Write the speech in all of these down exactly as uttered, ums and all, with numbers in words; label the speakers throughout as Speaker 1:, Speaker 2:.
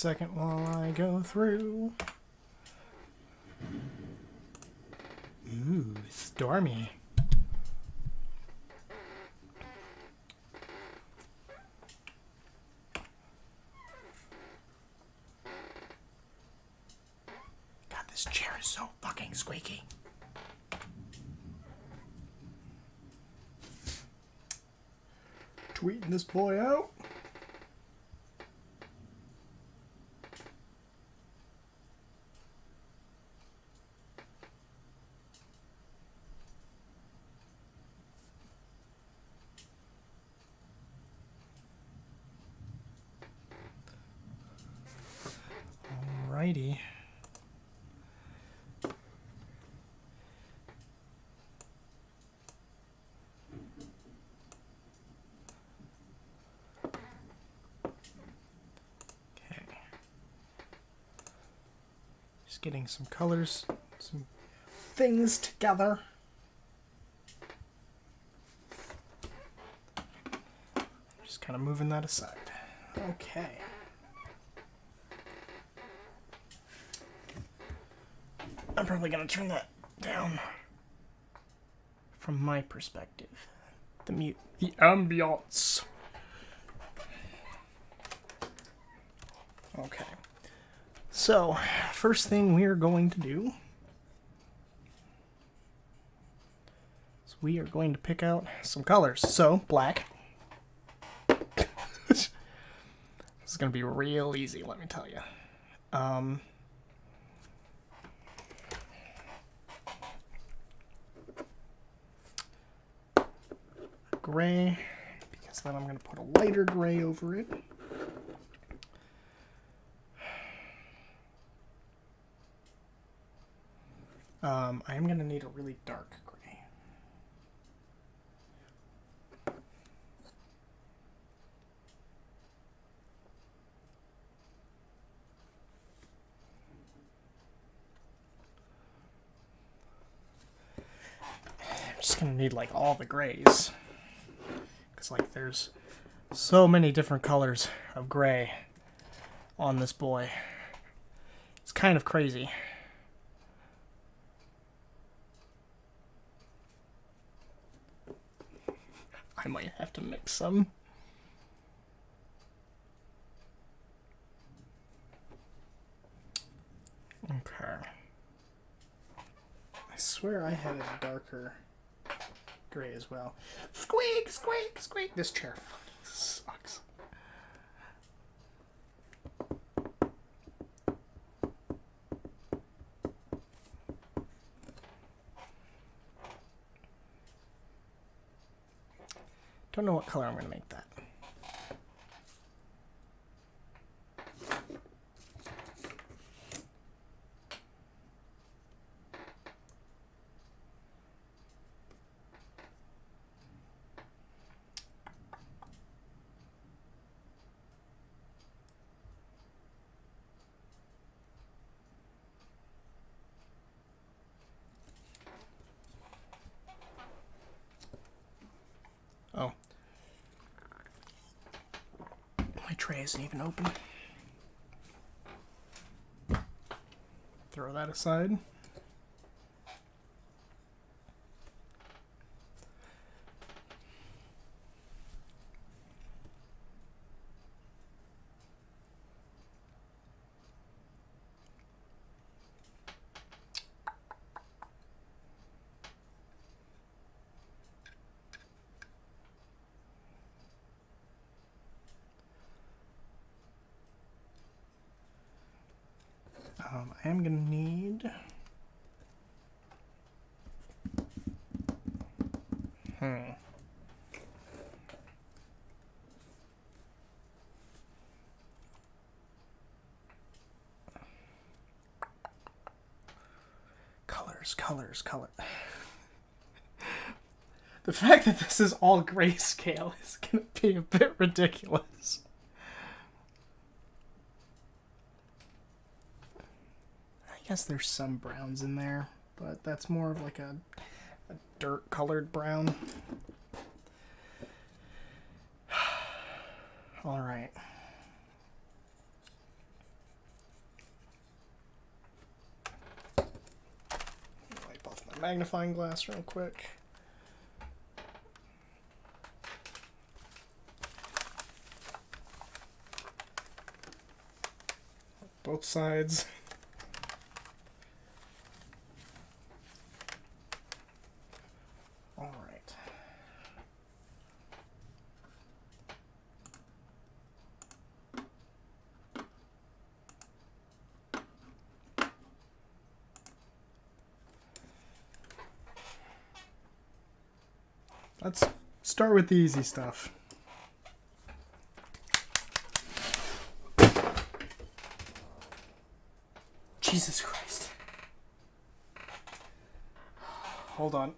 Speaker 1: second while I go through. Ooh, stormy. God, this chair is so fucking squeaky. Tweeting this boy out. Alrighty. Just getting some colors, some things together. Just kind of moving that aside. Okay. I'm probably going to turn that down from my perspective. The mute, the ambiance. Okay. So, first thing we are going to do is we are going to pick out some colors. So, black. This is going to be real easy, let me tell you. Um... Gray, because then I'm going to put a lighter gray over it. Um, I am going to need a really dark gray. I'm just going to need like all the grays. Like there's so many different colors of gray on this boy. It's kind of crazy. I might have to mix some. Okay. I swear I had a darker gray as well. Squeak, squeak, squeak. This chair fucking sucks. Don't know what color I'm going to make that. Oh. My tray isn't even open. Throw that aside. Um, I am going to need... Hmm. Colors, colors, color. The fact that this is all grayscale is going to be a bit ridiculous. I guess there's some browns in there, but that's more of like a, a dirt colored brown. All right. magnifying glass real quick. Both sides. All right. Let's start with the easy stuff. Jesus Christ. Hold on.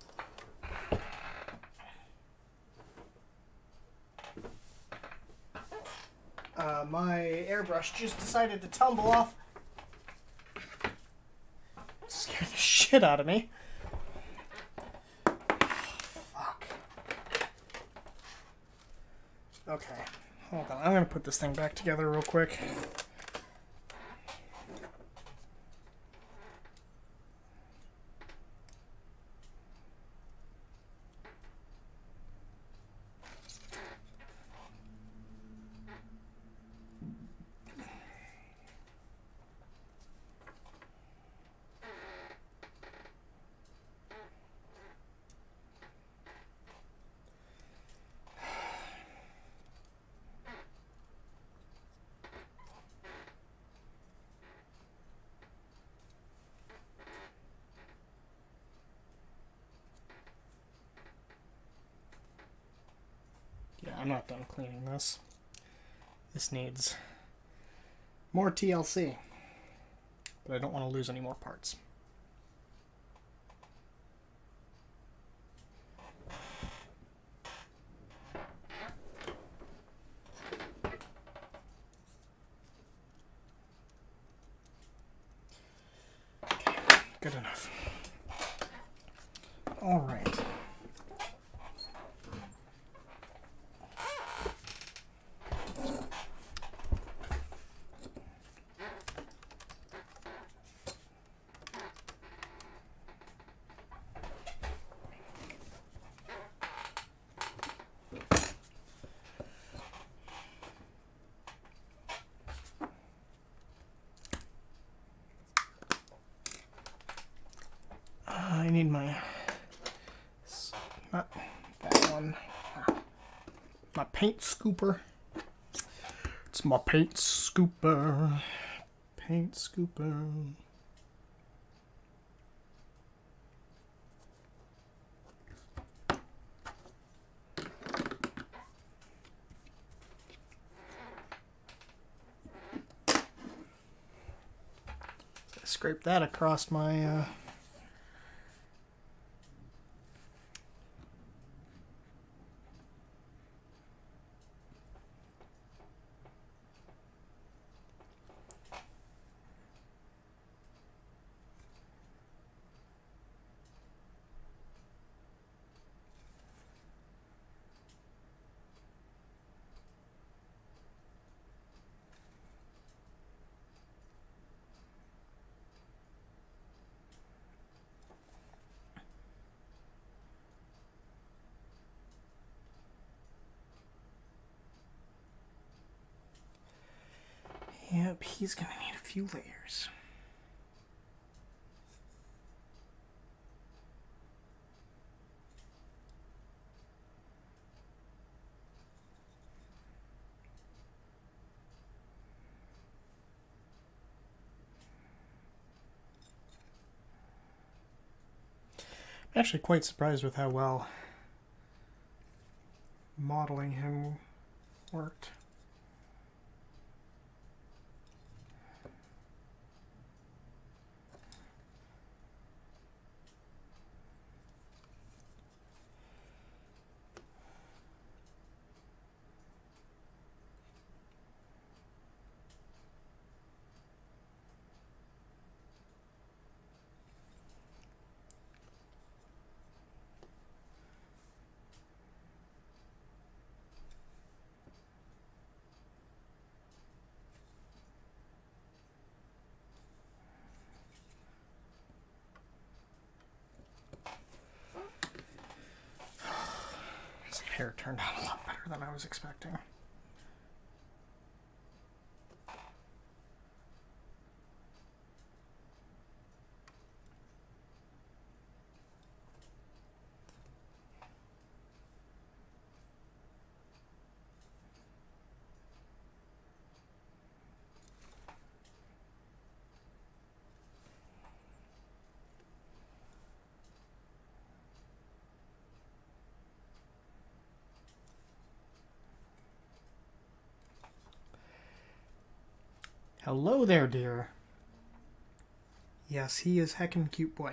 Speaker 1: Uh, my airbrush just decided to tumble off. Scared the shit out of me. Fuck. Okay, hold on. I'm gonna put this thing back together real quick. Yeah, I'm not done cleaning this. This needs more T L C, but I don't want to lose any more parts. Okay, good enough. All right. I need my, not that one, my paint scooper. It's my paint scooper, paint scooper. Scrape that across my uh, Yep, he's gonna need a few layers. I'm actually quite surprised with how well modeling him worked. hair turned out a lot better than I was expecting. Hello there, dear. Yes, he is heckin' cute boy.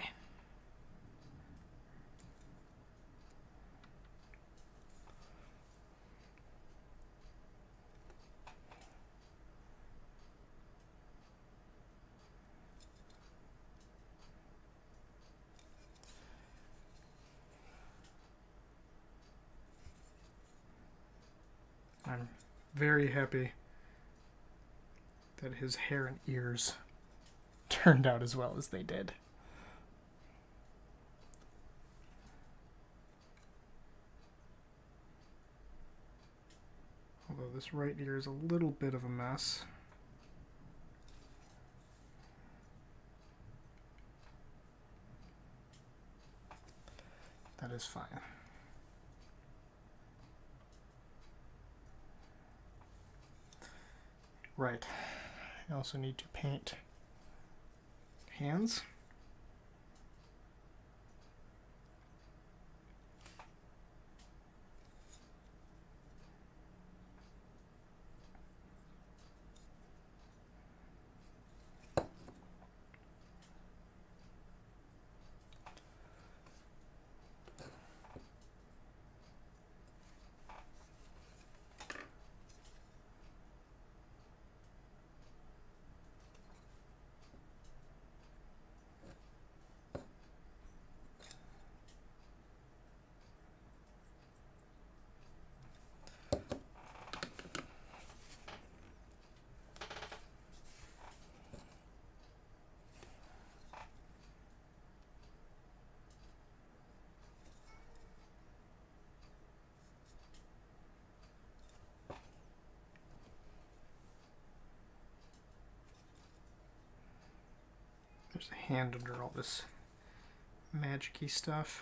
Speaker 1: I'm very happy that his hair and ears turned out as well as they did. Although this right ear is a little bit of a mess. That is fine. Right. I also need to paint hands. There's a hand under all this magic-y stuff.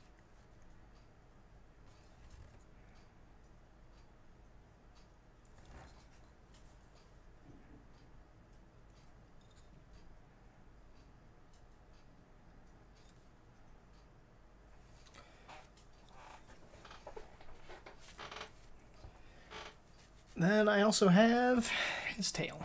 Speaker 1: Then I also have his tail.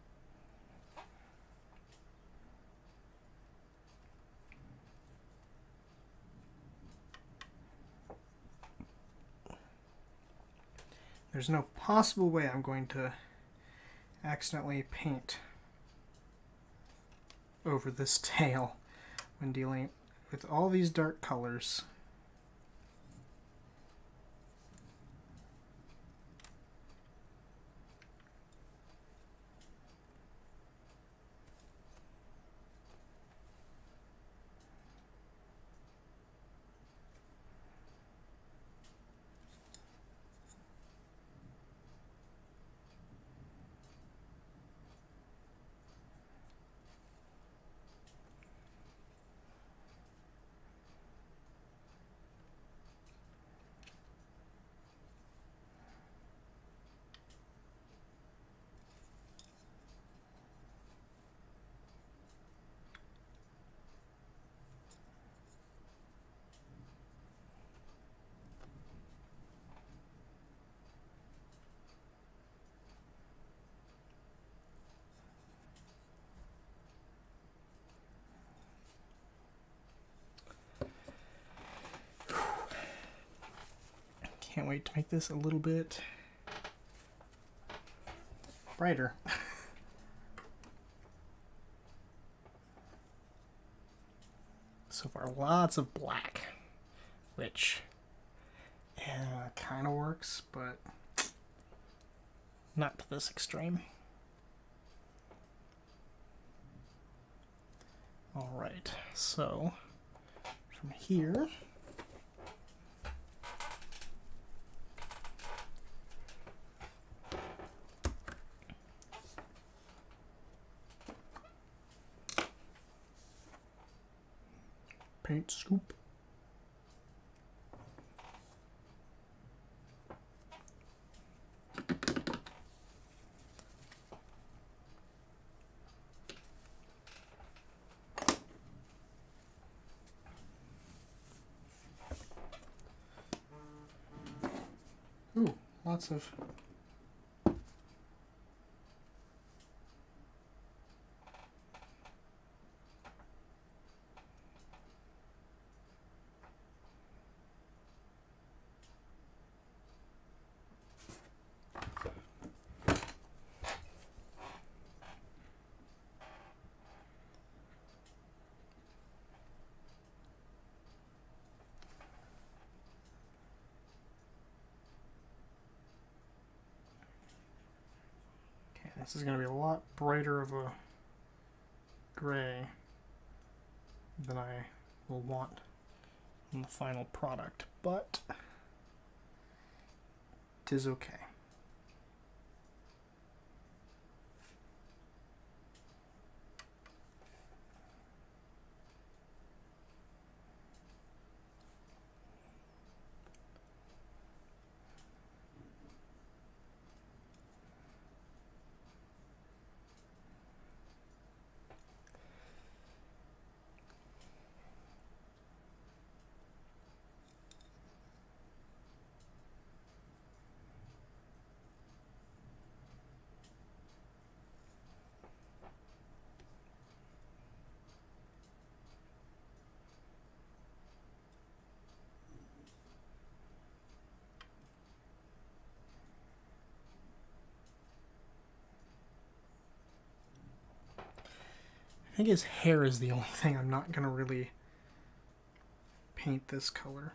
Speaker 1: There's no possible way I'm going to accidentally paint over this tail when dealing with all these dark colors. Can't wait to make this a little bit brighter. So far, lots of black, which yeah, kind of works, but not to this extreme. All right, so from here, paint scoop. Ooh, lots of This is going to be a lot brighter of a gray than I will want in the final product, but it is okay. I think his hair is the only thing I'm not going to really paint this color.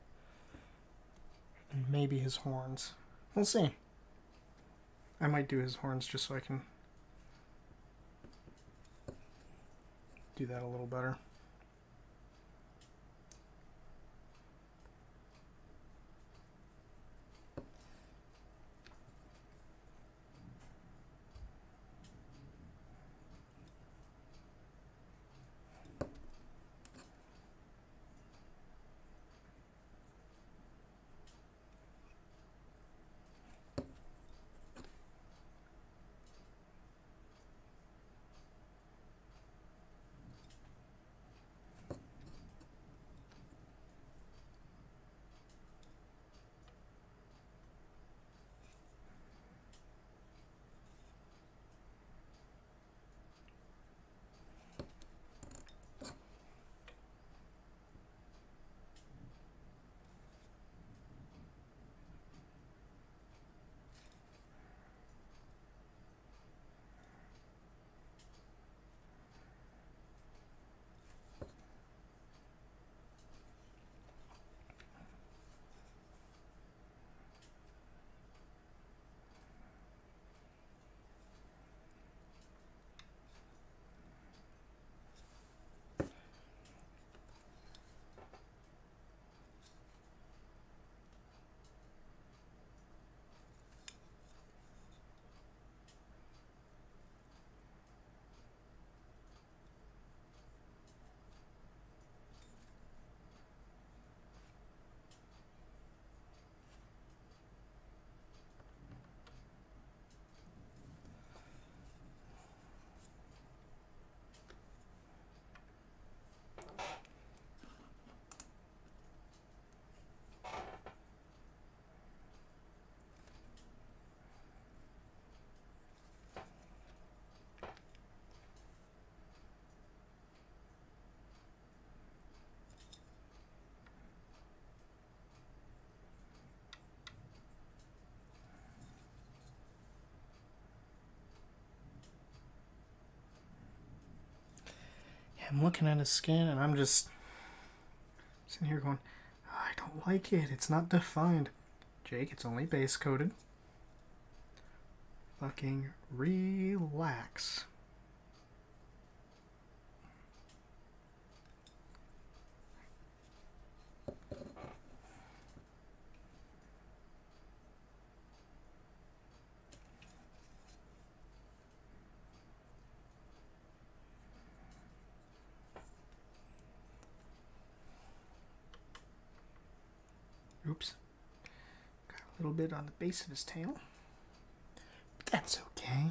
Speaker 1: And maybe his horns. We'll see. I might do his horns just so I can do that a little better. I'm looking at his skin and I'm just sitting here going, I don't like it. It's not defined. Jake, it's only base coated. Fucking relax. A little bit on the base of his tail. But that's okay.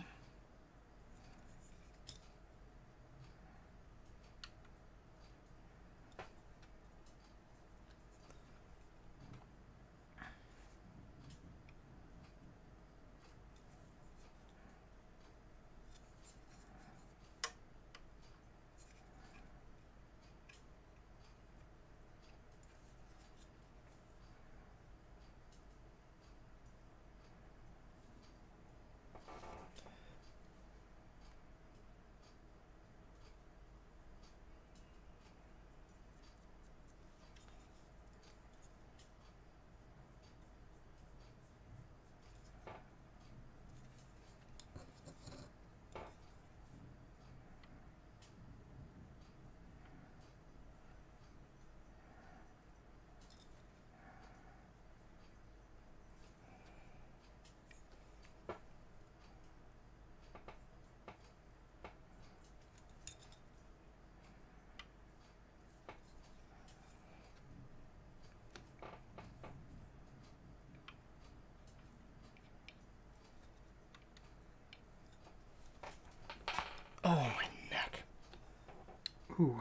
Speaker 1: Oh, my neck. Ooh.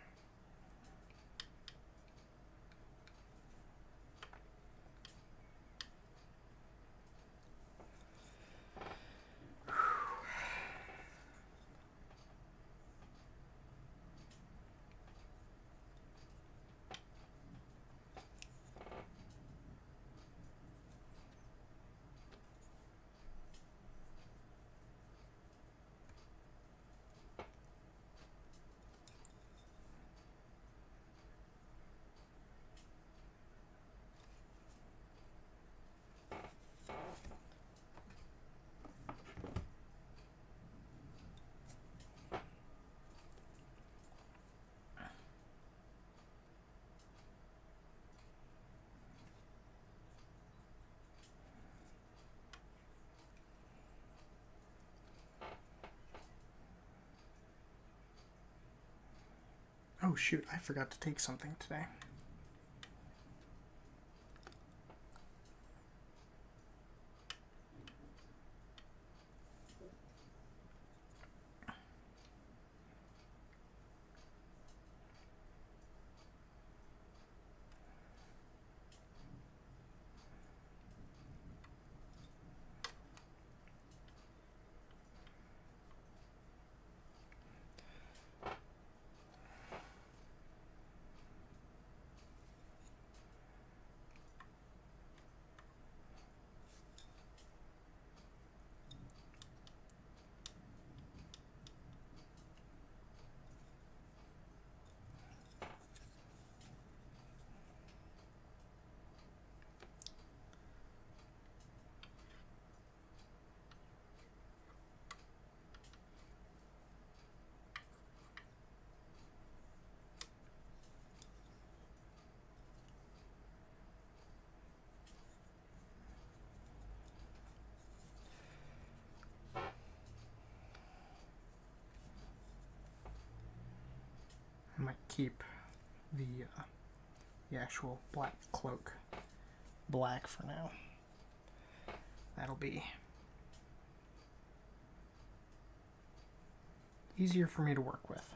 Speaker 1: Oh shoot, I forgot to take something today. I might keep the, uh, the actual black cloak black for now. That'll be easier for me to work with.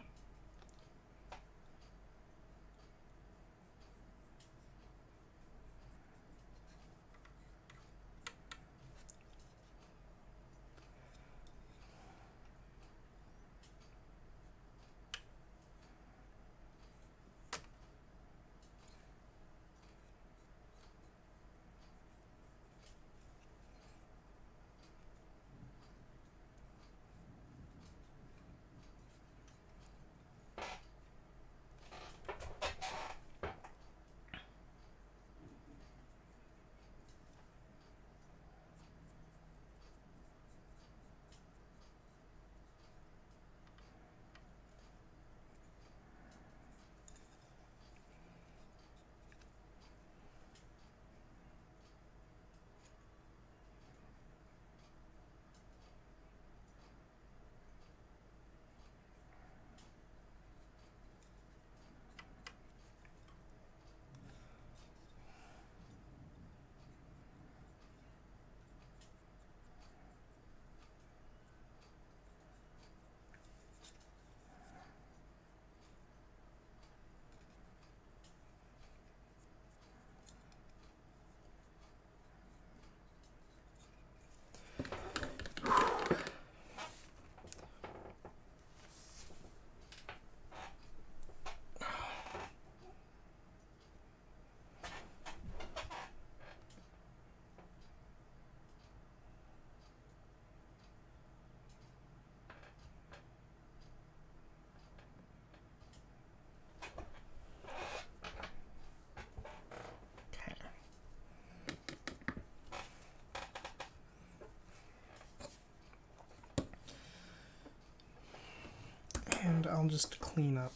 Speaker 1: I'll just clean up.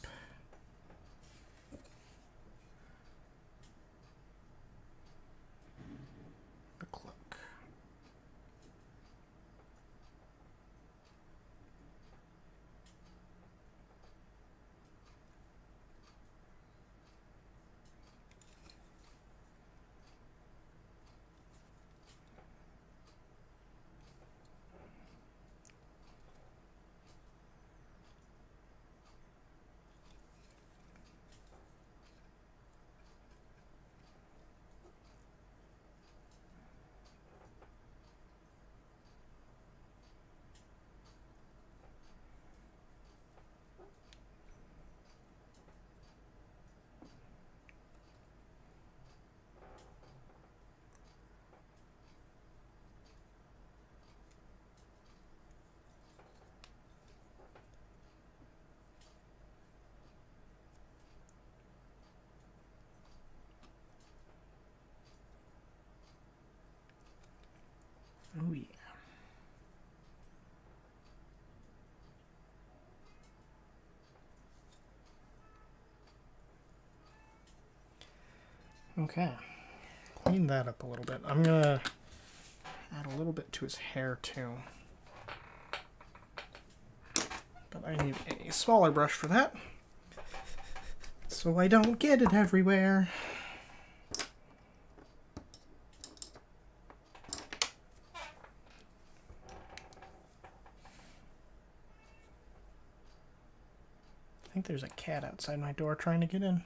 Speaker 1: The cloak. Oh yeah. Okay. Clean that up a little bit. I'm gonna add a little bit to his hair too. But I need a smaller brush for that, so I don't get it everywhere. I think there's a cat outside my door trying to get in.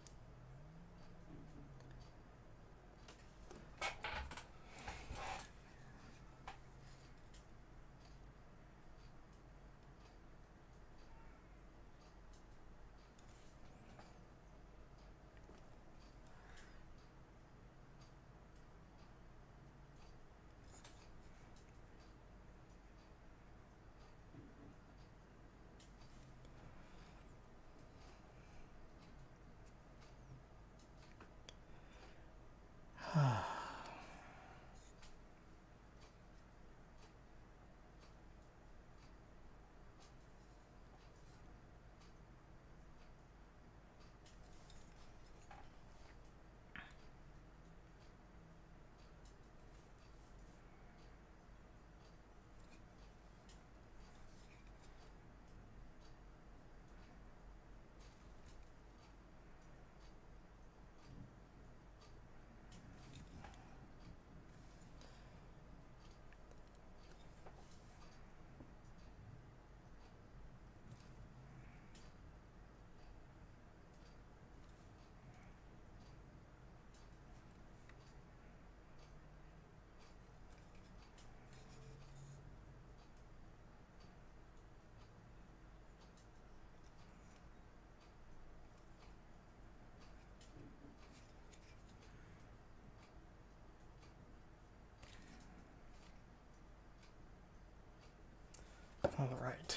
Speaker 1: All right.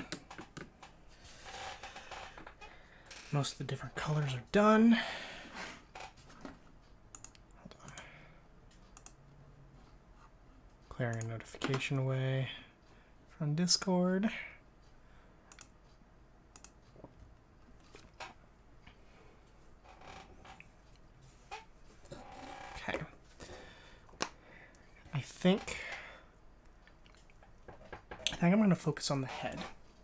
Speaker 1: Most of the different colors are done. Hold on. Clearing a notification away from Discord. Okay. I think I think I'm going to focus on the head.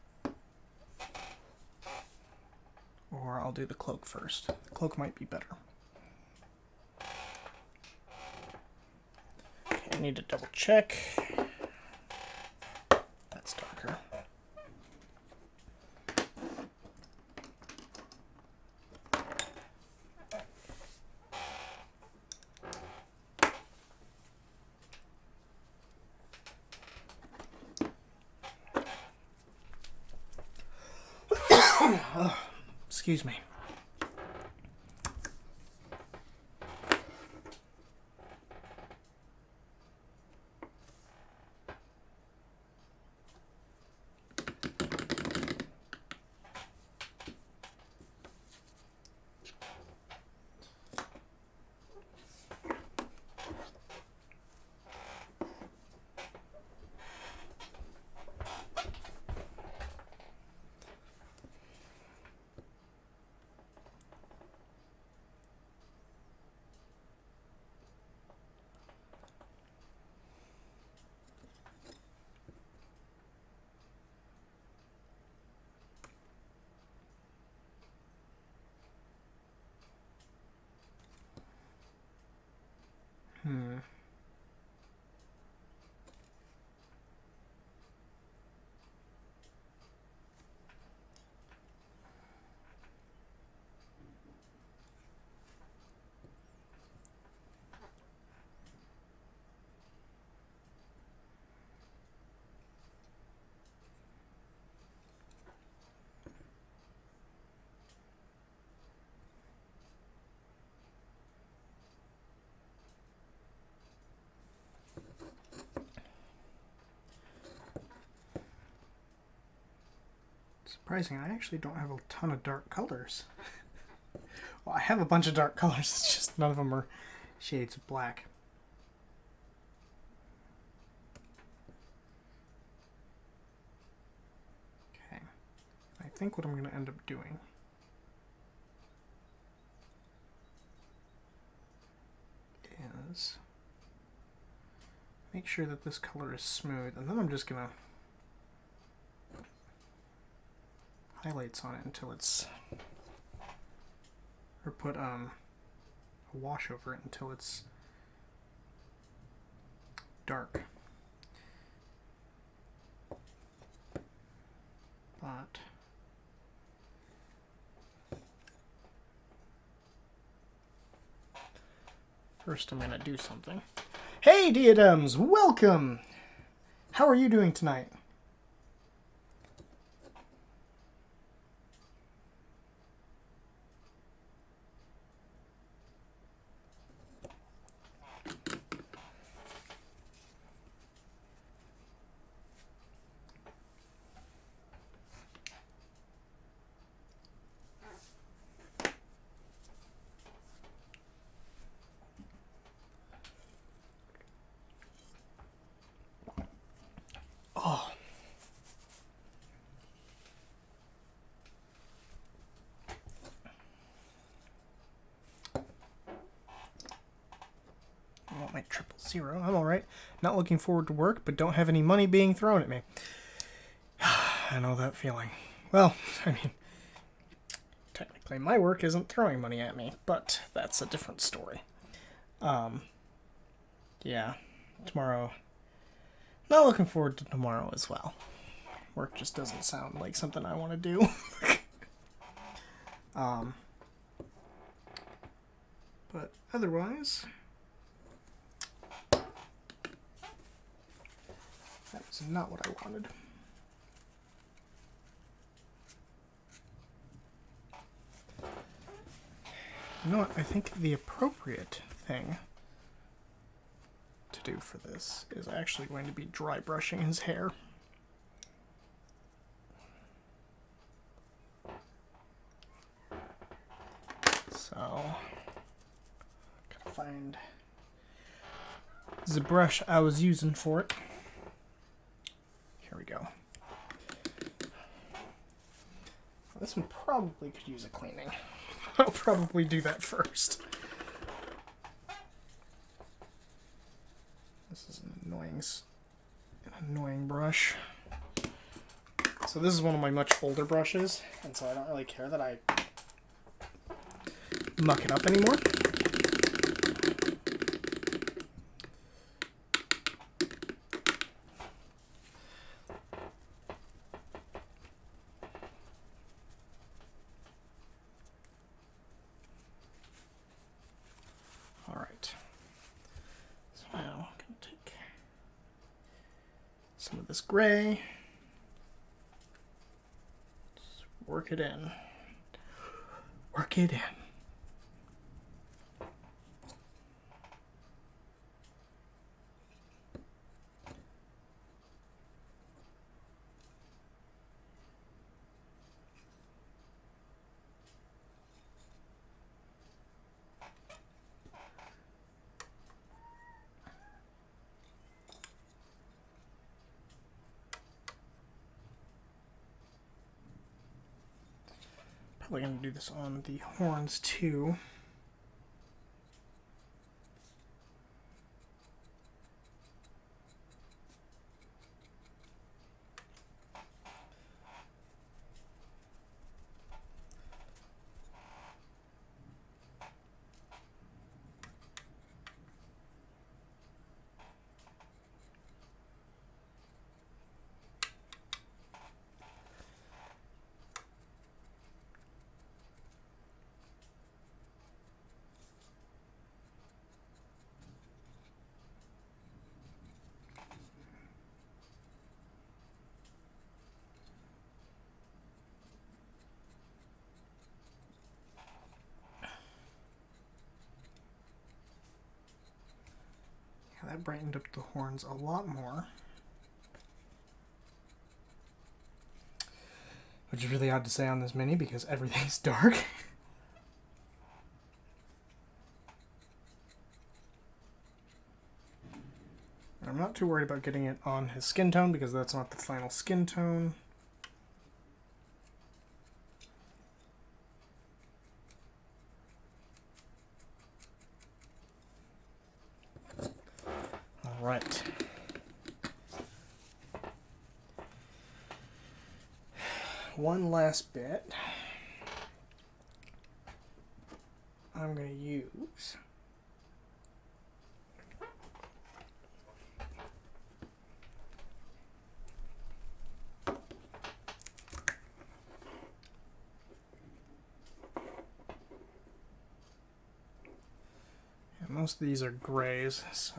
Speaker 1: Or I'll do the cloak first. The cloak might be better. Okay, I need to double check. That's darker. Oh, excuse me. Hmm. Surprising, I actually don't have a ton of dark colors. Well, I have a bunch of dark colors, it's just none of them are shades of black. Okay, I think what I'm going to end up doing is make sure that this color is smooth, and then I'm just going to highlights on it until it's, or put um, a wash over it until it's dark. But first I'm going to do something. Hey Diadems, welcome! How are you doing tonight? Oh. I want my triple zero. I'm alright. Not looking forward to work, but don't have any money being thrown at me. I know that feeling. Well, I mean, technically my work isn't throwing money at me, but that's a different story. Um, yeah, tomorrow. Not looking forward to tomorrow as well. Work just doesn't sound like something I want to do. um, but otherwise, that was not what I wanted. You know what? I think the appropriate thing to do for this is actually going to be dry brushing his hair. So, gotta find the brush I was using for it. Here we go. This one probably could use a cleaning. I'll probably do that first. This is an annoying, an annoying brush. So this is one of my much older brushes, and so I don't really care that I muck it up anymore. All right. So now I'm going to take some of this gray, just work it in. Work it in. Probably going to do this on the horns too. that brightened up the horns a lot more. Which is really odd to say on this mini because everything's dark. I'm not too worried about getting it on his skin tone because that's not the final skin tone. All right. One last bit I'm going to use. And most of these are grays, so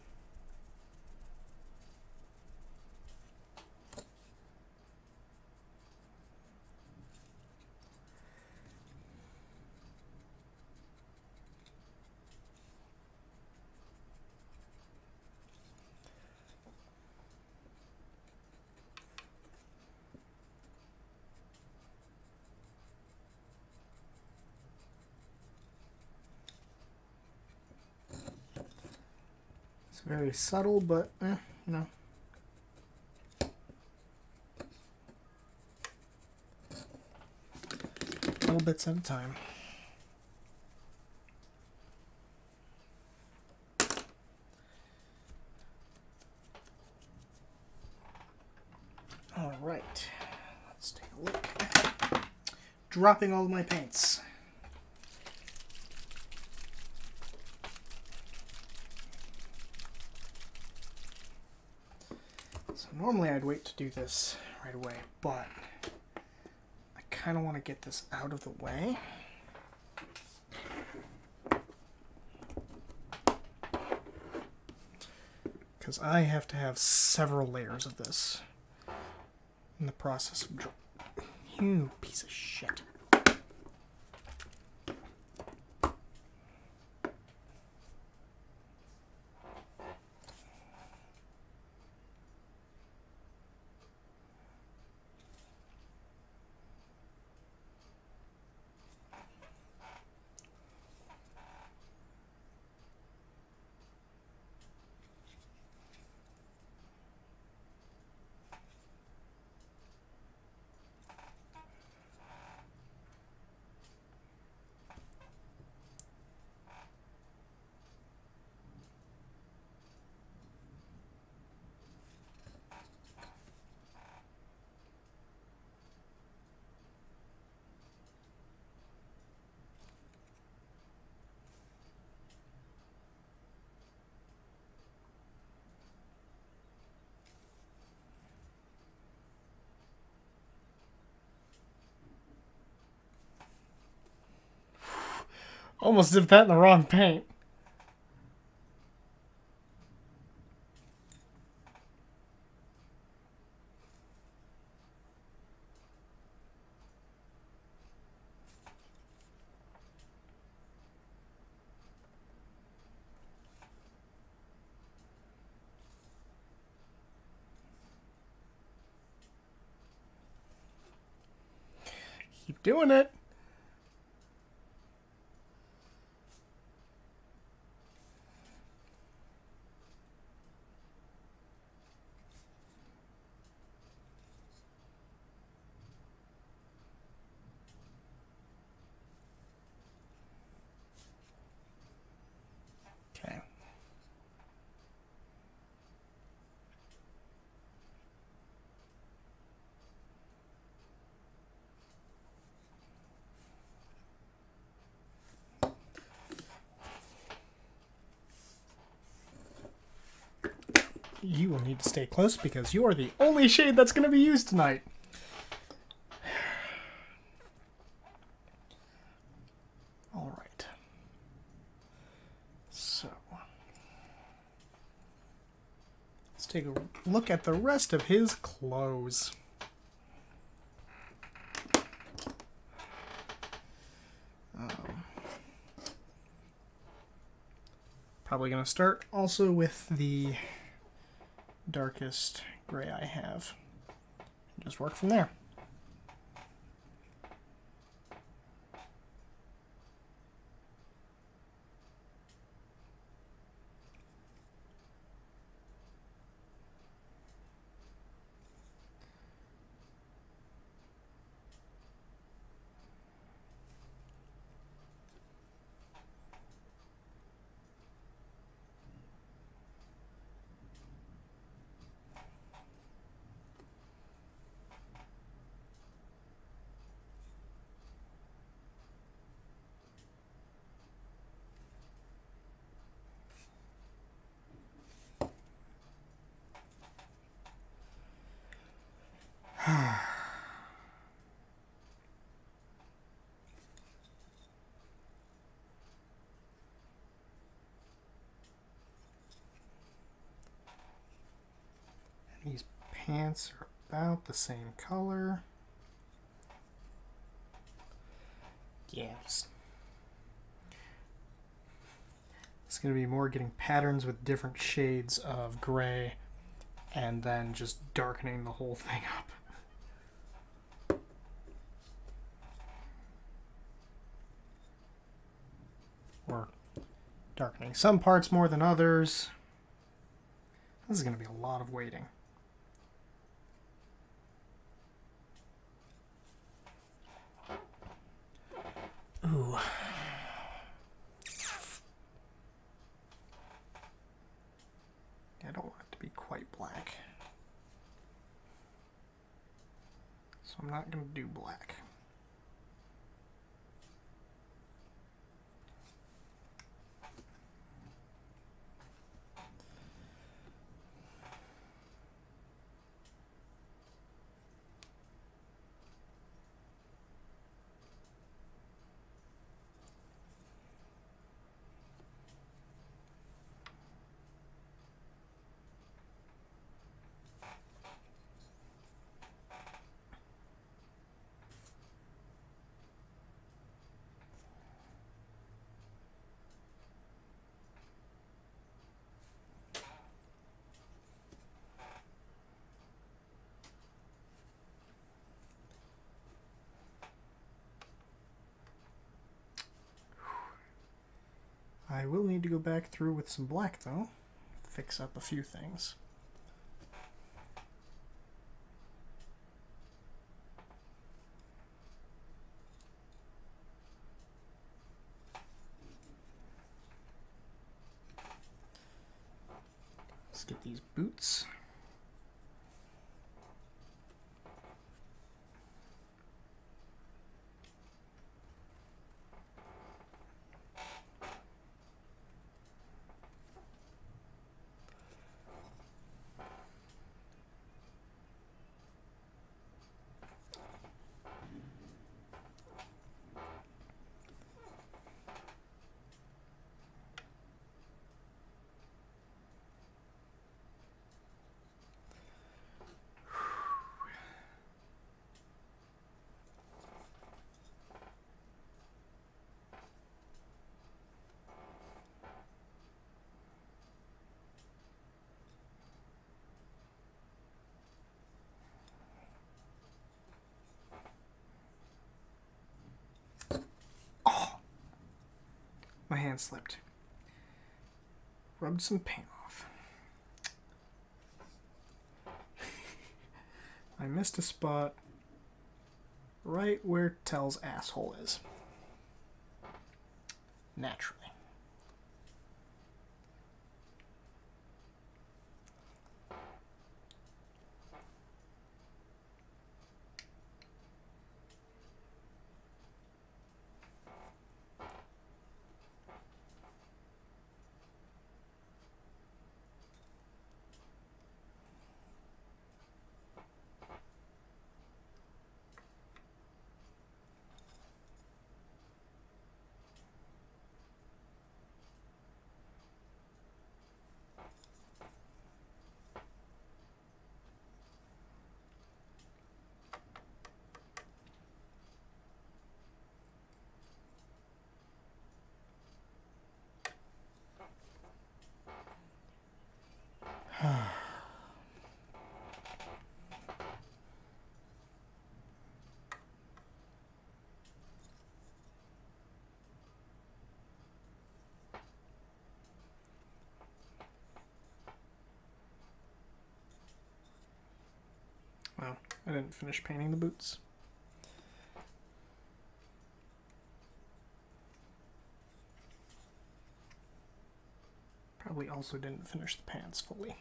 Speaker 1: it's very subtle, but eh, you know. Little bits at a time. All right, let's take a look. Dropping all of my paints. So normally I'd wait to do this right away, but I kind of want to get this out of the way. Because I have to have several layers of this in the process of drawing. You piece of shit. Almost dipped that in the wrong paint. Keep doing it. Okay. You will need to stay close because you are the only shade that's going to be used tonight. All right. So, let's take a look at the rest of his clothes. Um, Probably going to start also with the darkest gray I have. Just work from there. These pants are about the same color. Yes. It's going to be more getting patterns with different shades of gray and then just darkening the whole thing up. Or darkening some parts more than others. This is going to be a lot of waiting. Ooh. I don't want it to be quite black. So I'm not going to do black. I will need to go back through with some black though, fix up a few things. Let's get these boots. My hand slipped. Rubbed some paint off. I missed a spot right where Tell's asshole is. Naturally. Well, I didn't finish painting the boots. Probably also didn't finish the pants fully.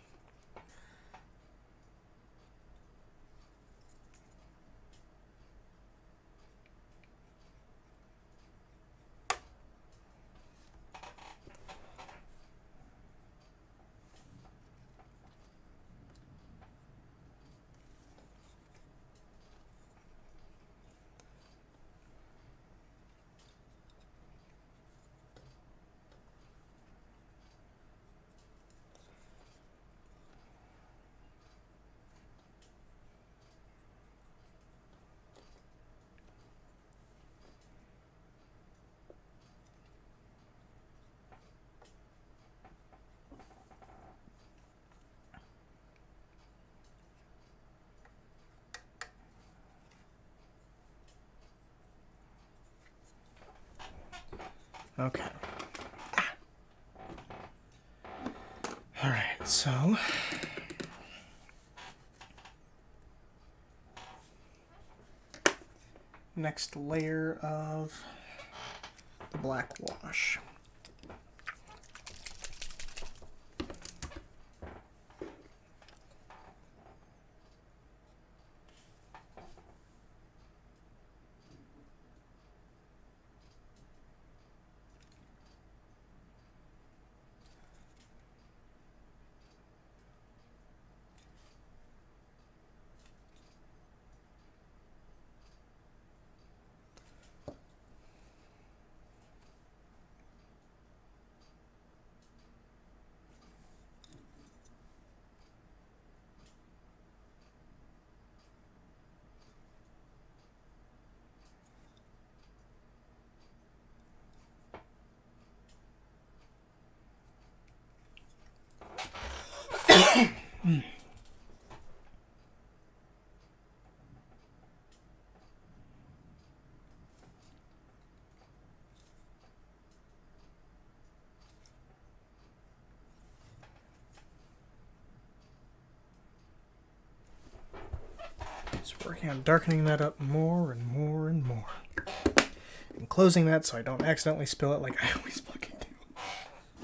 Speaker 1: Okay. Ah. All right, so next layer of the black wash. mm. Just working on darkening that up more and more and more. And closing that so I don't accidentally spill it like I always fucking do.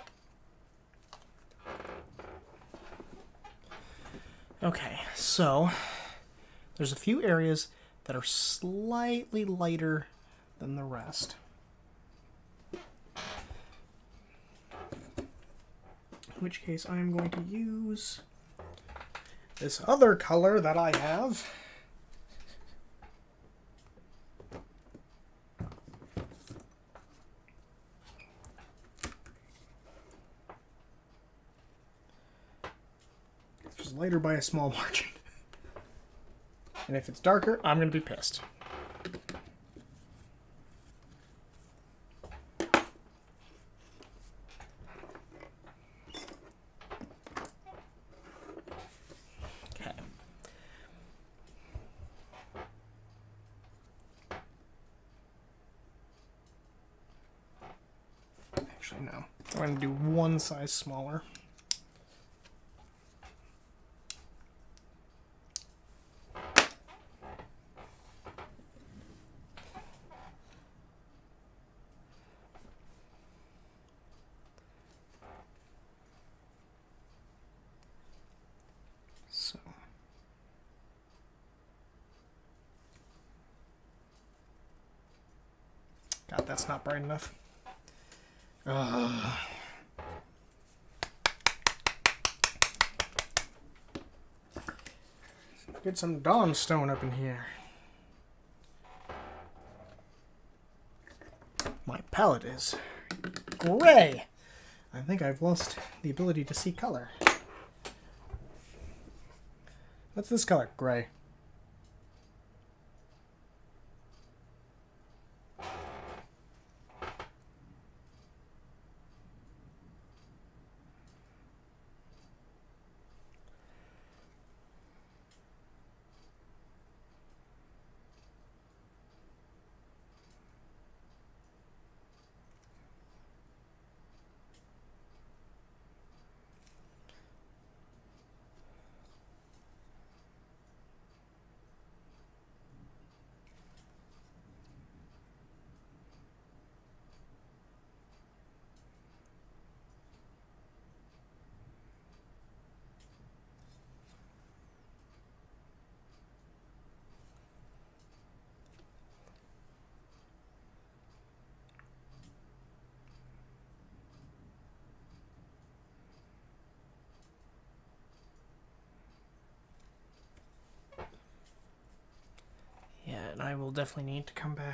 Speaker 1: Okay, so there's a few areas that are slightly lighter than the rest. In which case I'm going to use this other color that I have. Which is lighter by a small margin. And if it's darker, I'm going to be pissed. Okay. Actually, no. I'm going to do one size smaller. So. God, that's not bright enough. Ugh. Get some Dawn Stone up in here. My palette is gray. I think I've lost the ability to see color. What's this color? Gray. I will definitely need to come back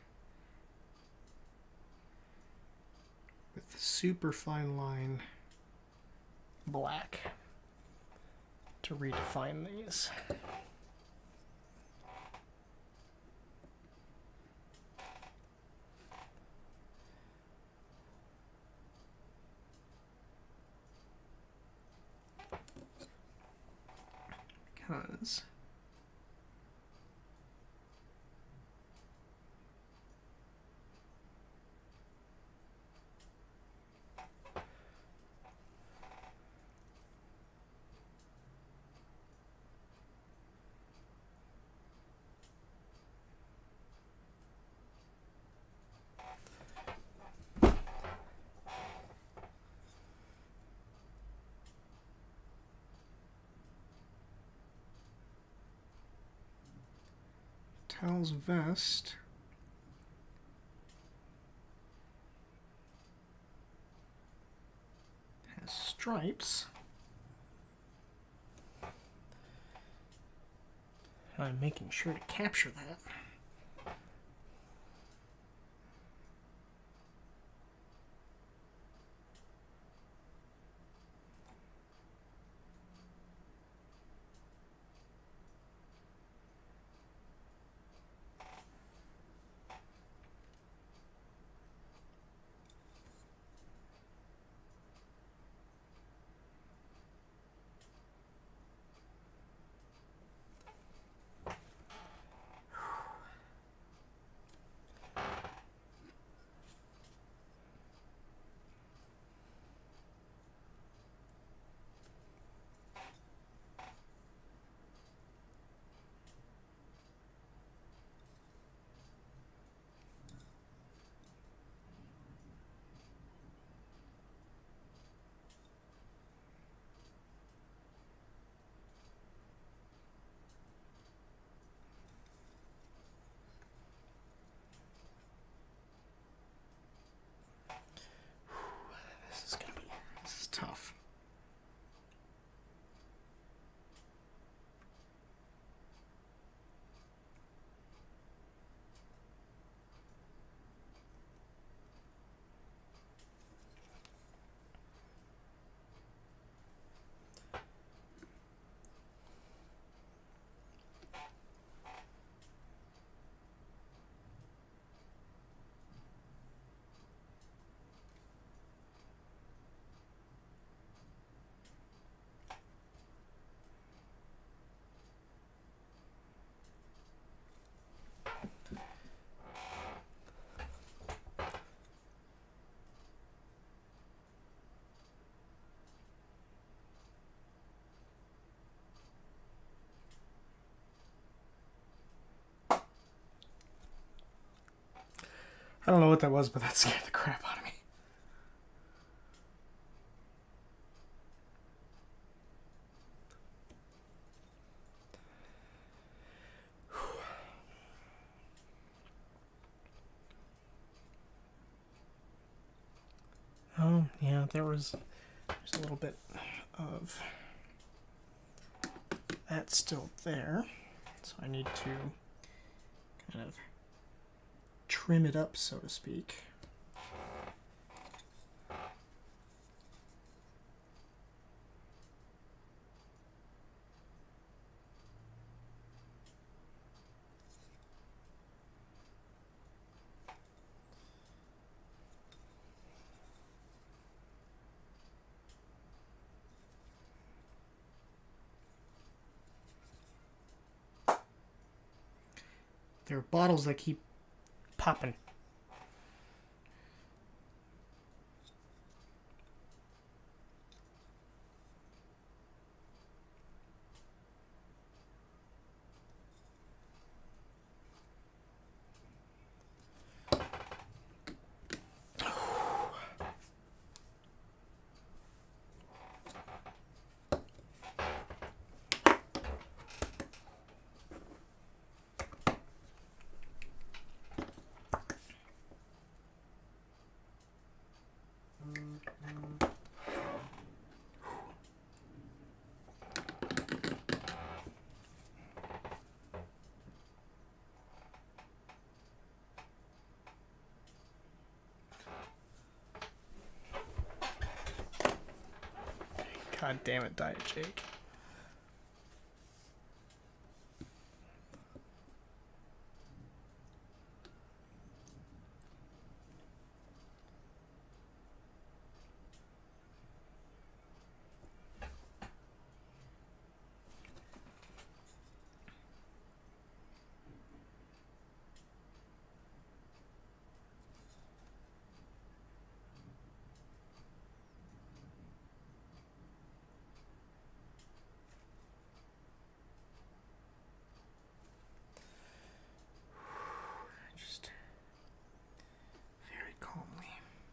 Speaker 1: with the super fine line black to redefine these. Because Tal's vest has stripes. I'm making sure to capture that. This is gonna be, this is tough. I don't know what that was, but that scared the crap out of me. Oh, yeah, there was there's a little bit of that still there. So I need to kind of trim it up, so to speak. There are bottles that keep popping. God damn it, Diet Jake. Just very calmly.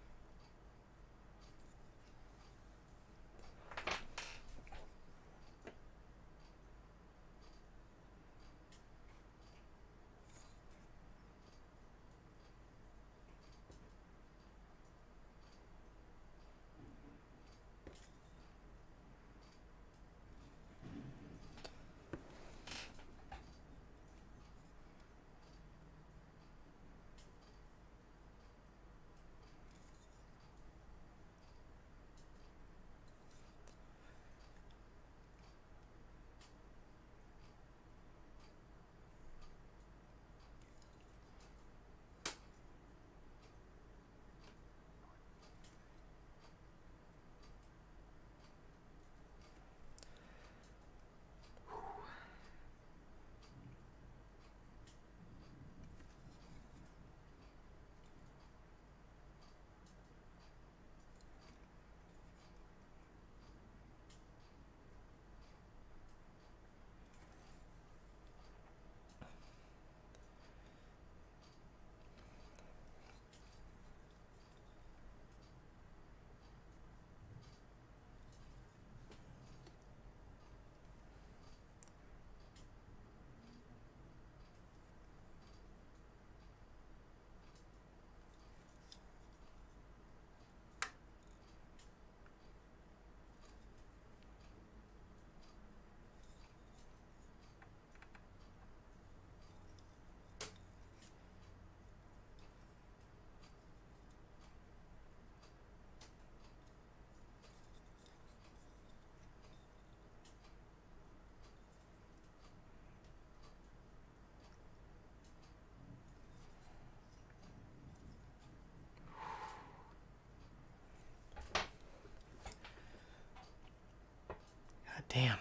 Speaker 1: God damn.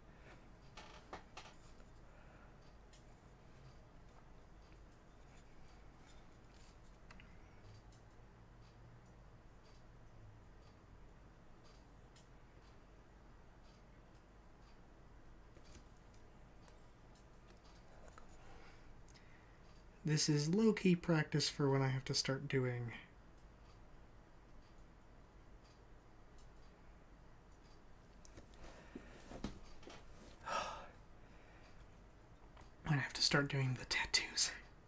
Speaker 1: This is low-key practice for when I have to start doing when I have to start doing the tattoos.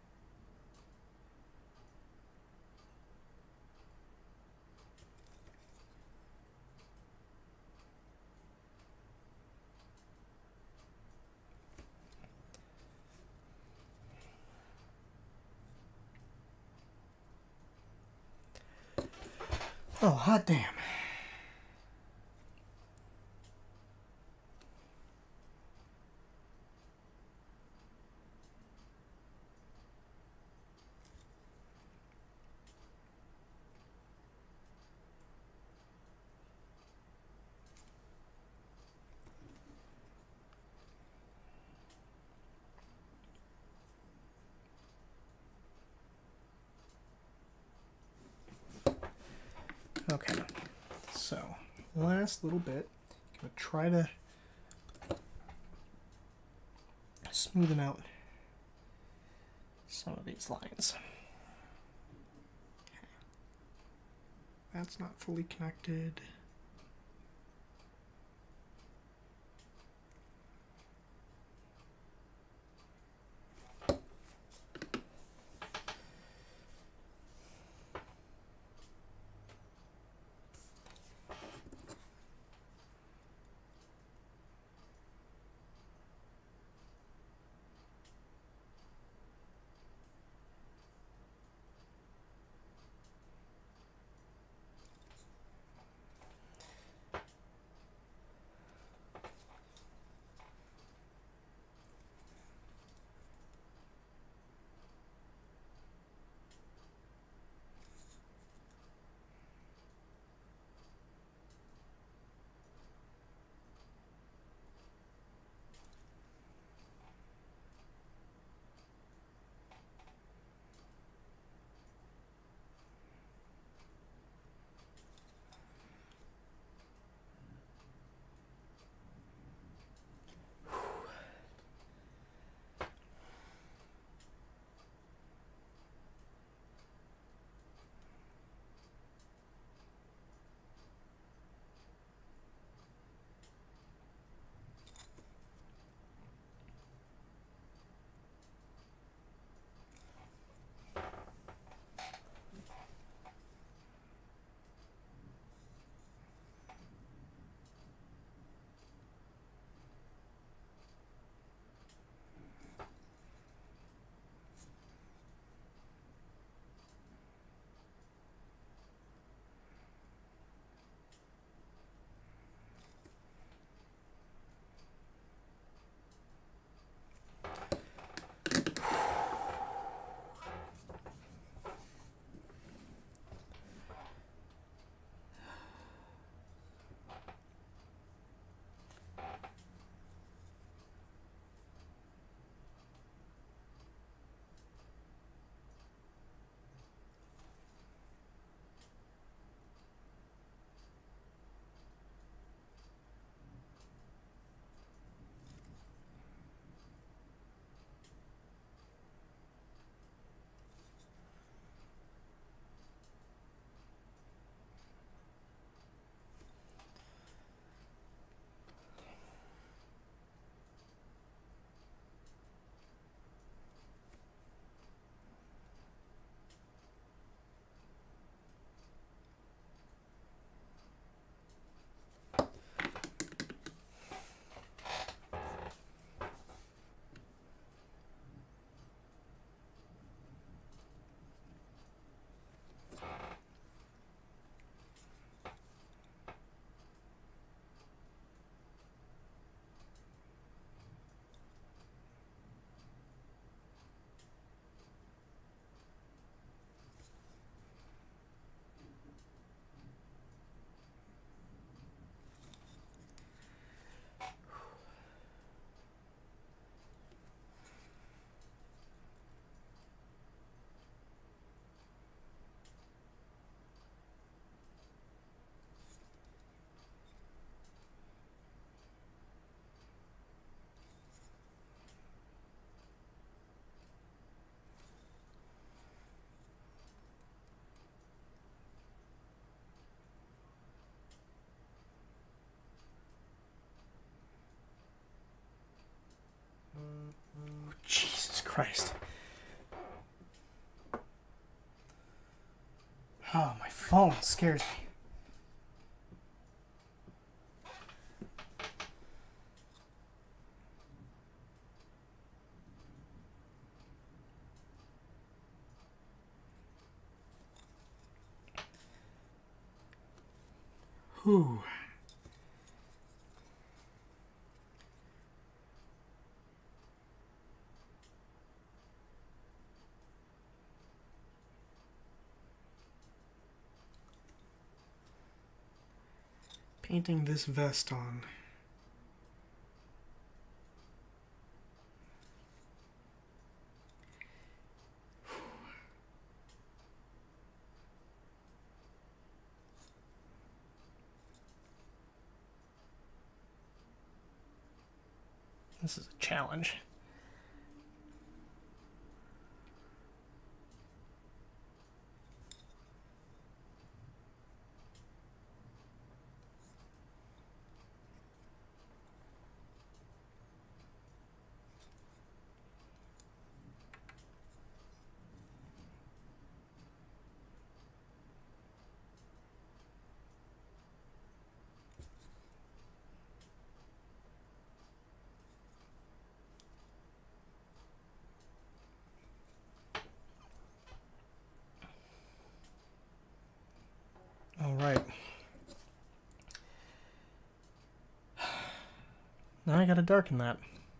Speaker 1: Oh, hot damn. Okay, so last little bit, I'm gonna try to smoothen out some of these lines. Okay. That's not fully connected. Christ. Oh, my phone scares me. Whew. Painting this vest on. This is a challenge. All right. Now I gotta darken that.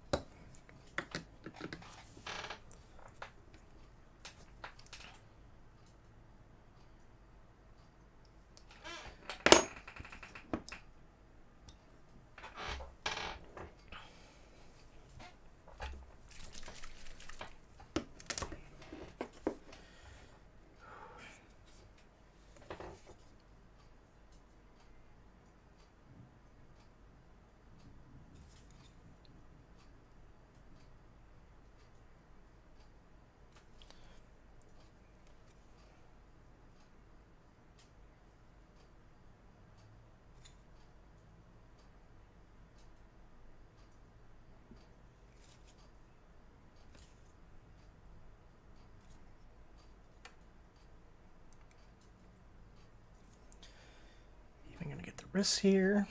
Speaker 1: I'm gonna get the wrists here.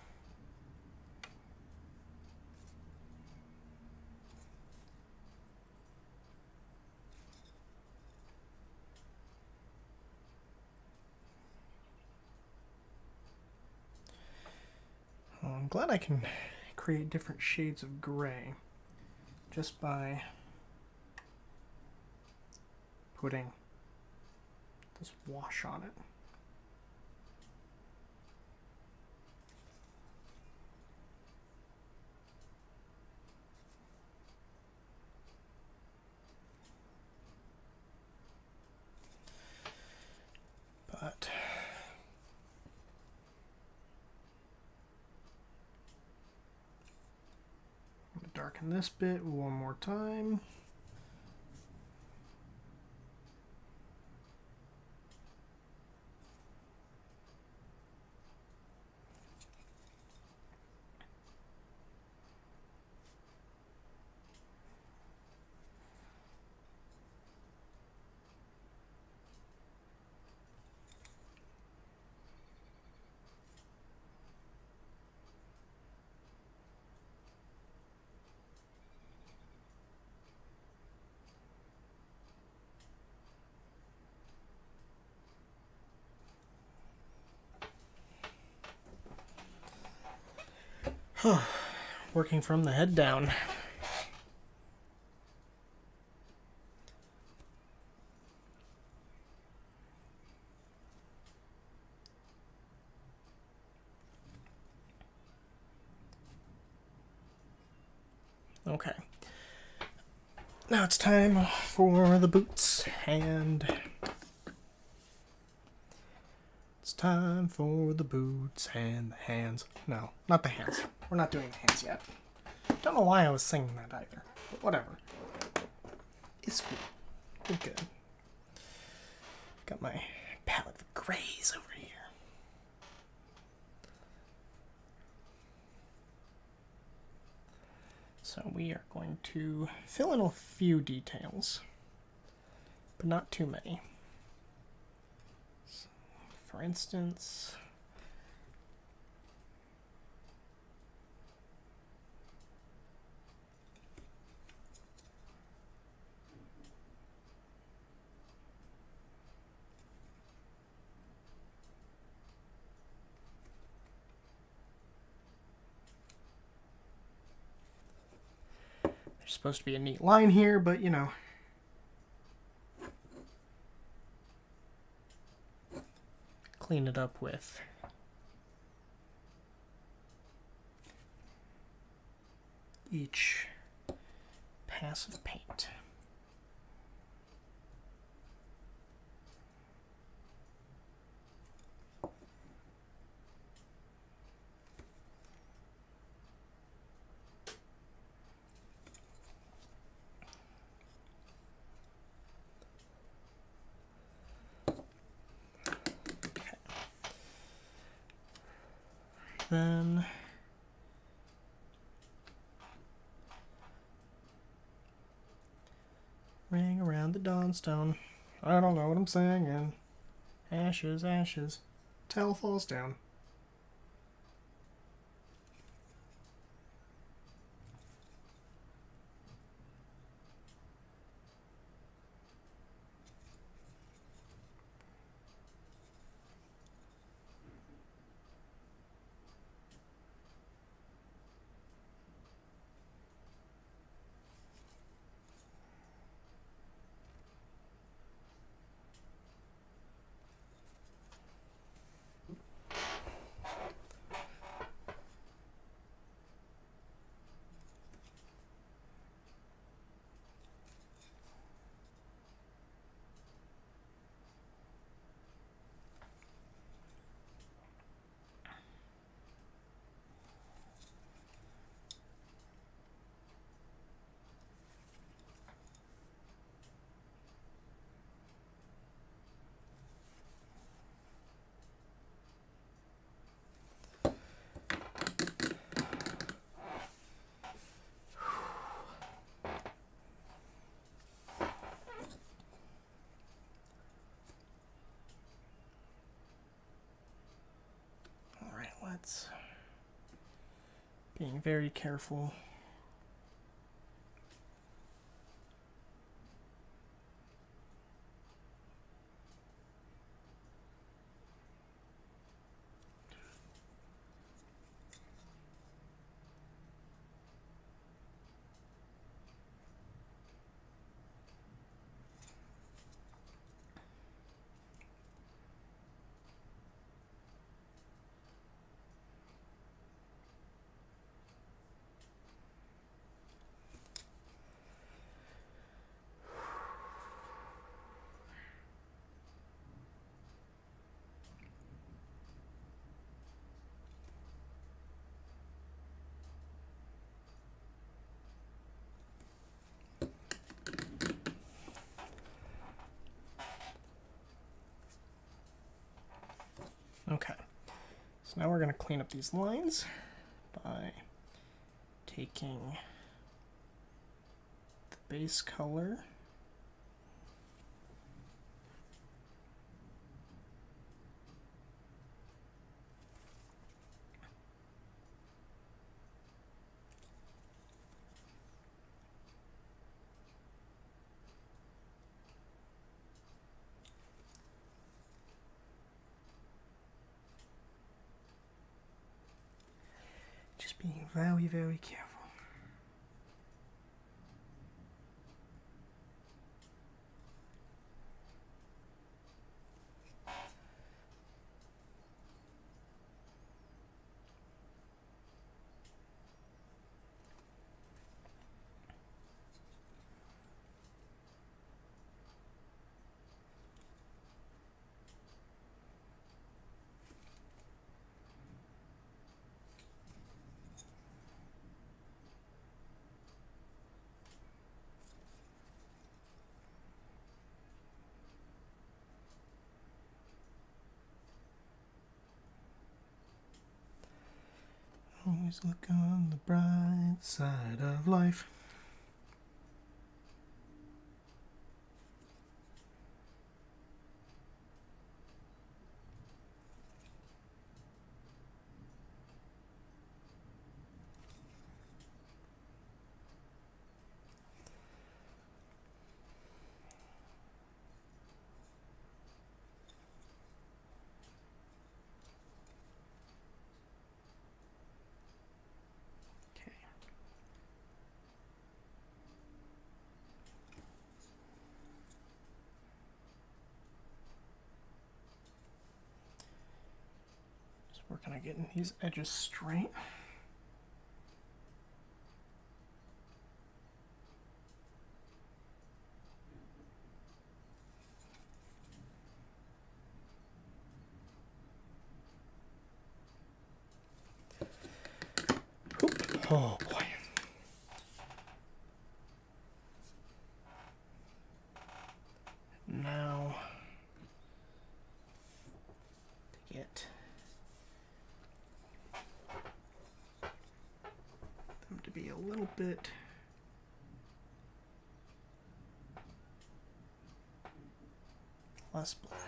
Speaker 1: Well, I'm glad I can create different shades of gray just by putting this wash on it. But I'm going to darken this bit one more time. Working from the head down. Okay. Now it's time for the boots, and it's time for the boots and the hands. No, not the hands. We're not doing the hands yet. Don't know why I was singing that either, but whatever. It's cool. We're good. Got my palette of grays over here. So we are going to fill in a few details, but not too many. So, for instance, there's supposed to be a neat line here, but you know. Clean it up with each pass of paint. Then ring around the dawnstone. I don't know what I'm saying, and ashes, ashes, till falls down. Let's being very careful. Okay, so now we're going to clean up these lines by taking the base color just being very, very careful. Always look on the bright side of life. Working on getting these edges straight. Oop. Oh boy. Now to get them to be a little bit less black.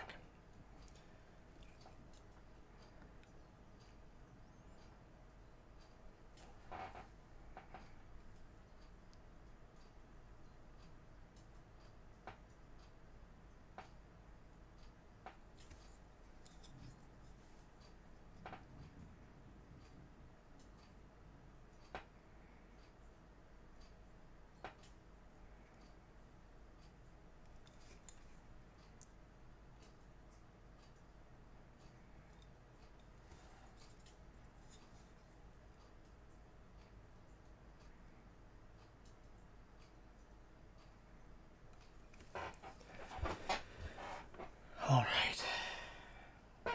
Speaker 1: All right.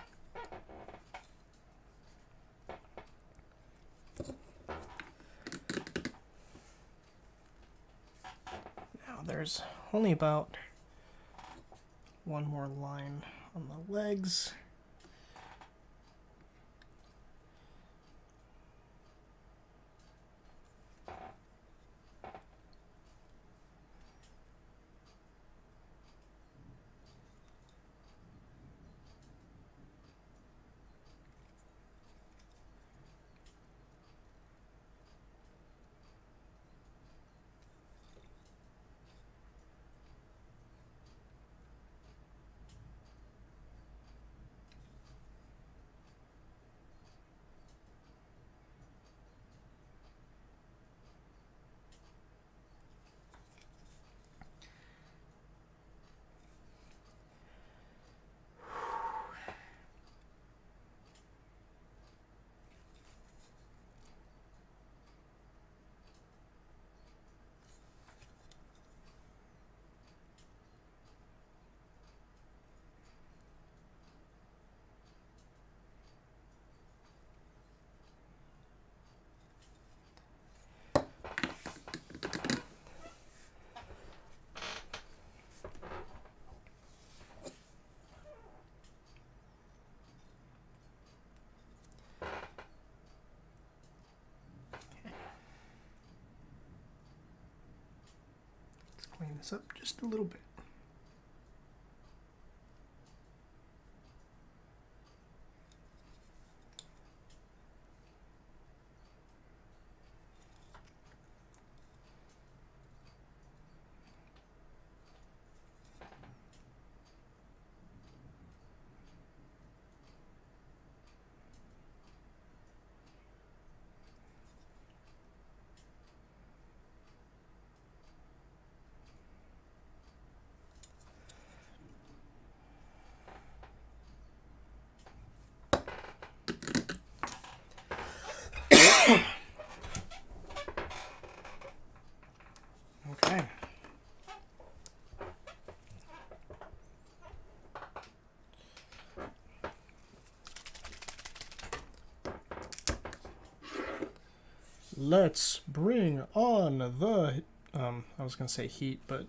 Speaker 1: Now there's only about one more line on the legs. Clean this up just a little bit. Okay. Let's bring on the, um, I was going to say heat, but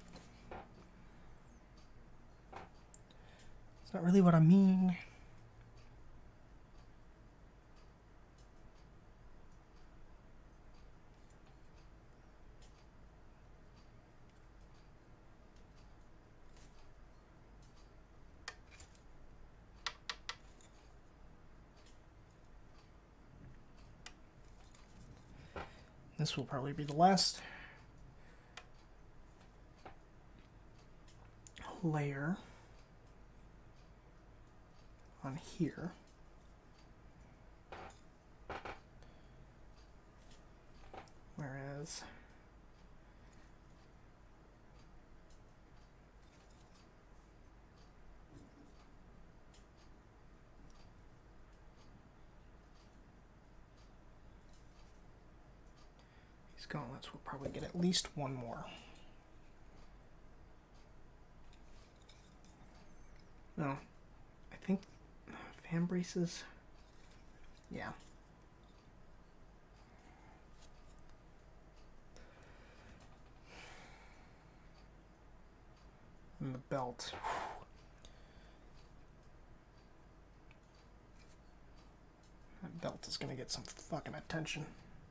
Speaker 1: it's not really what I mean. This will probably be the last layer on here. Whereas these gauntlets will probably get at least one more. No, I think fan braces, yeah. And the belt. That belt is gonna get some fucking attention.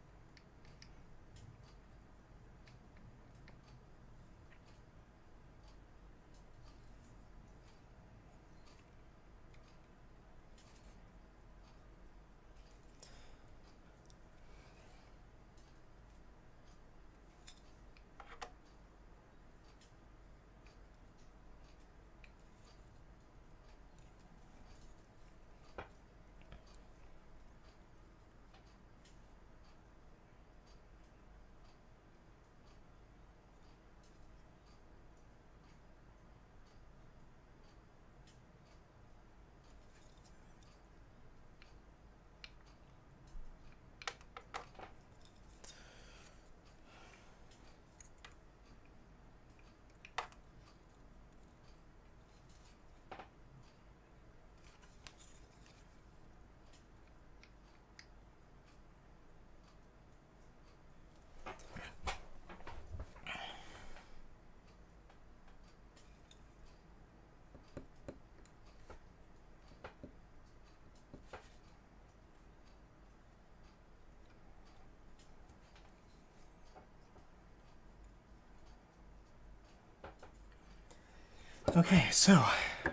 Speaker 1: Okay, so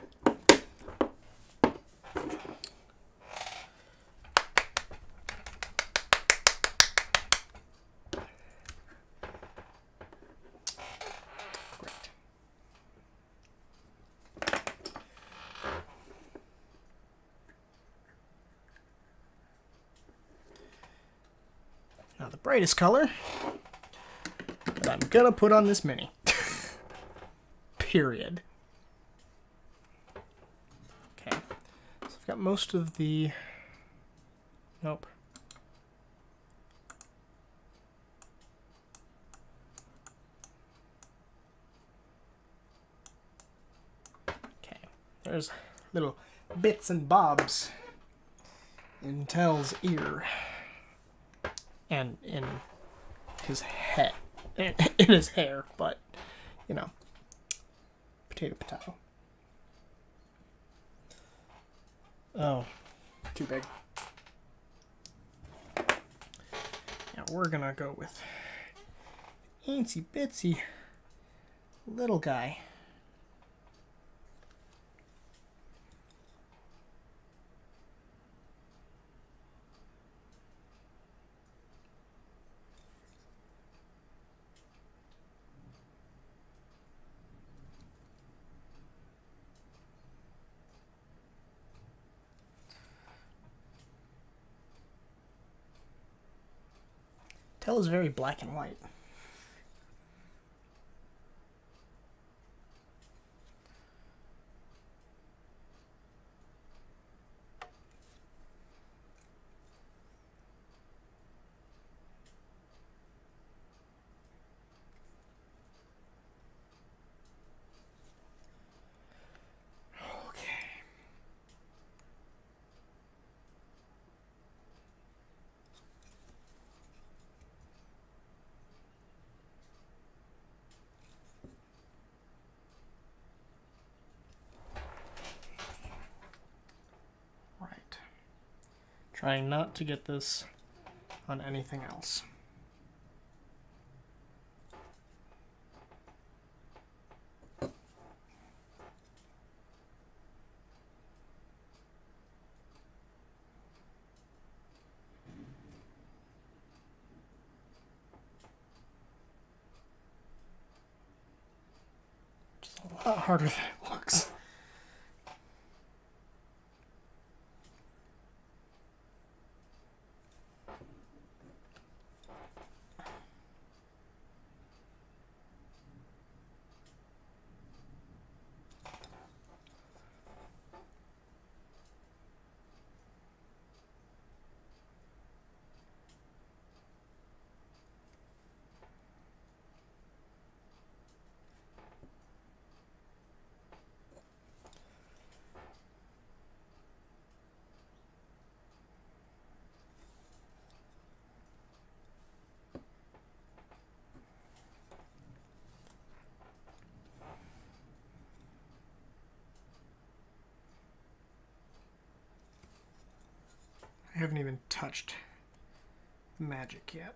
Speaker 1: great. Now the brightest color that I'm gonna put on this mini. Period. Got most of the, nope. Okay, there's little bits and bobs in Tel's ear and in his head, in his hair, but, you know, potato potato. Oh, too big. Now we're gonna go with Eensy Bitsy little guy. Tel is very black and white. Trying not to get this on anything else. lot harder than it looks. I haven't even touched the magic yet.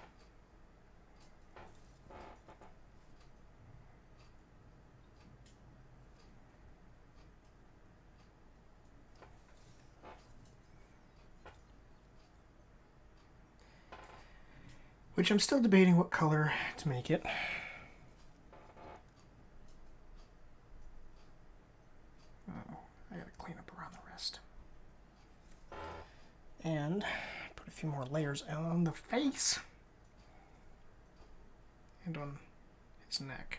Speaker 1: Which I'm still debating what color to make it. Oh, I gotta clean up around the rest. And put a few more layers on the face and on its neck.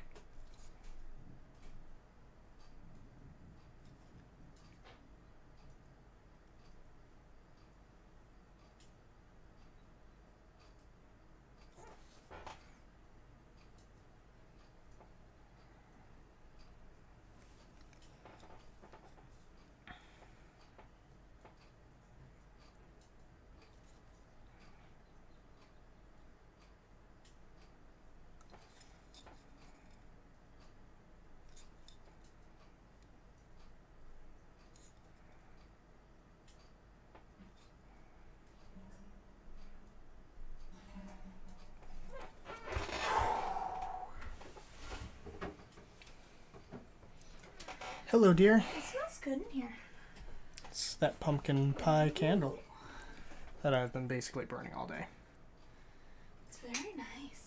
Speaker 1: Hello, dear.
Speaker 2: It smells good in here.
Speaker 1: It's that pumpkin pie candle that I've been basically burning all day.
Speaker 2: It's very nice.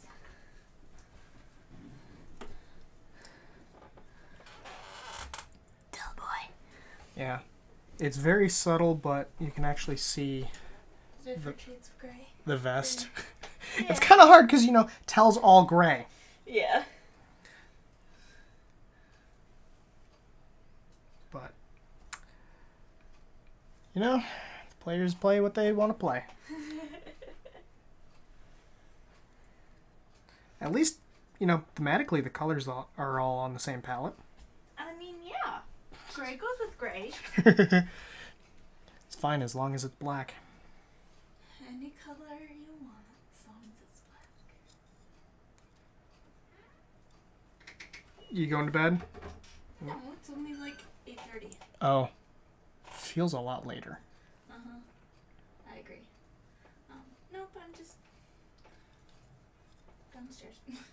Speaker 2: Dull boy.
Speaker 1: Yeah. It's very subtle, but you can actually see
Speaker 2: Different shades of gray.
Speaker 1: the vest.
Speaker 2: Yeah.
Speaker 1: It's kind of hard because, you know, Tel's all gray.
Speaker 2: Yeah.
Speaker 1: But, you know, the players play what they want to play. At least, you know, thematically the colors all- are all on the same palette.
Speaker 2: I mean, yeah. Gray goes with gray.
Speaker 1: It's fine as long as it's black.
Speaker 2: Any color you want, as long as it's black.
Speaker 1: You going to bed?
Speaker 2: No, it's only like eight thirty.
Speaker 1: Oh. Feels a lot later.
Speaker 2: Uh-huh. I agree. Um, nope, I'm just downstairs.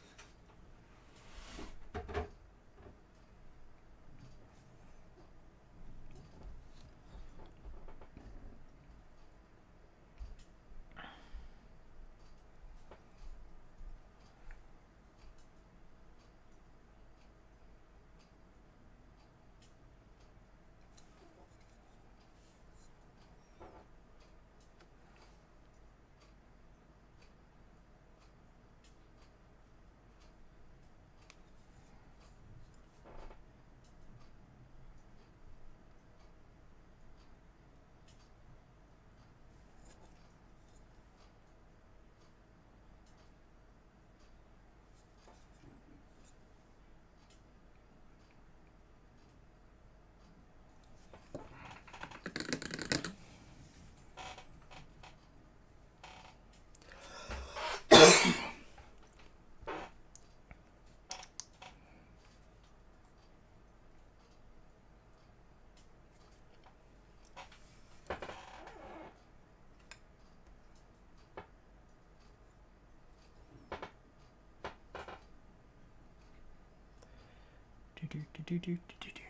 Speaker 1: Do, do, do, do, do, do, do, do.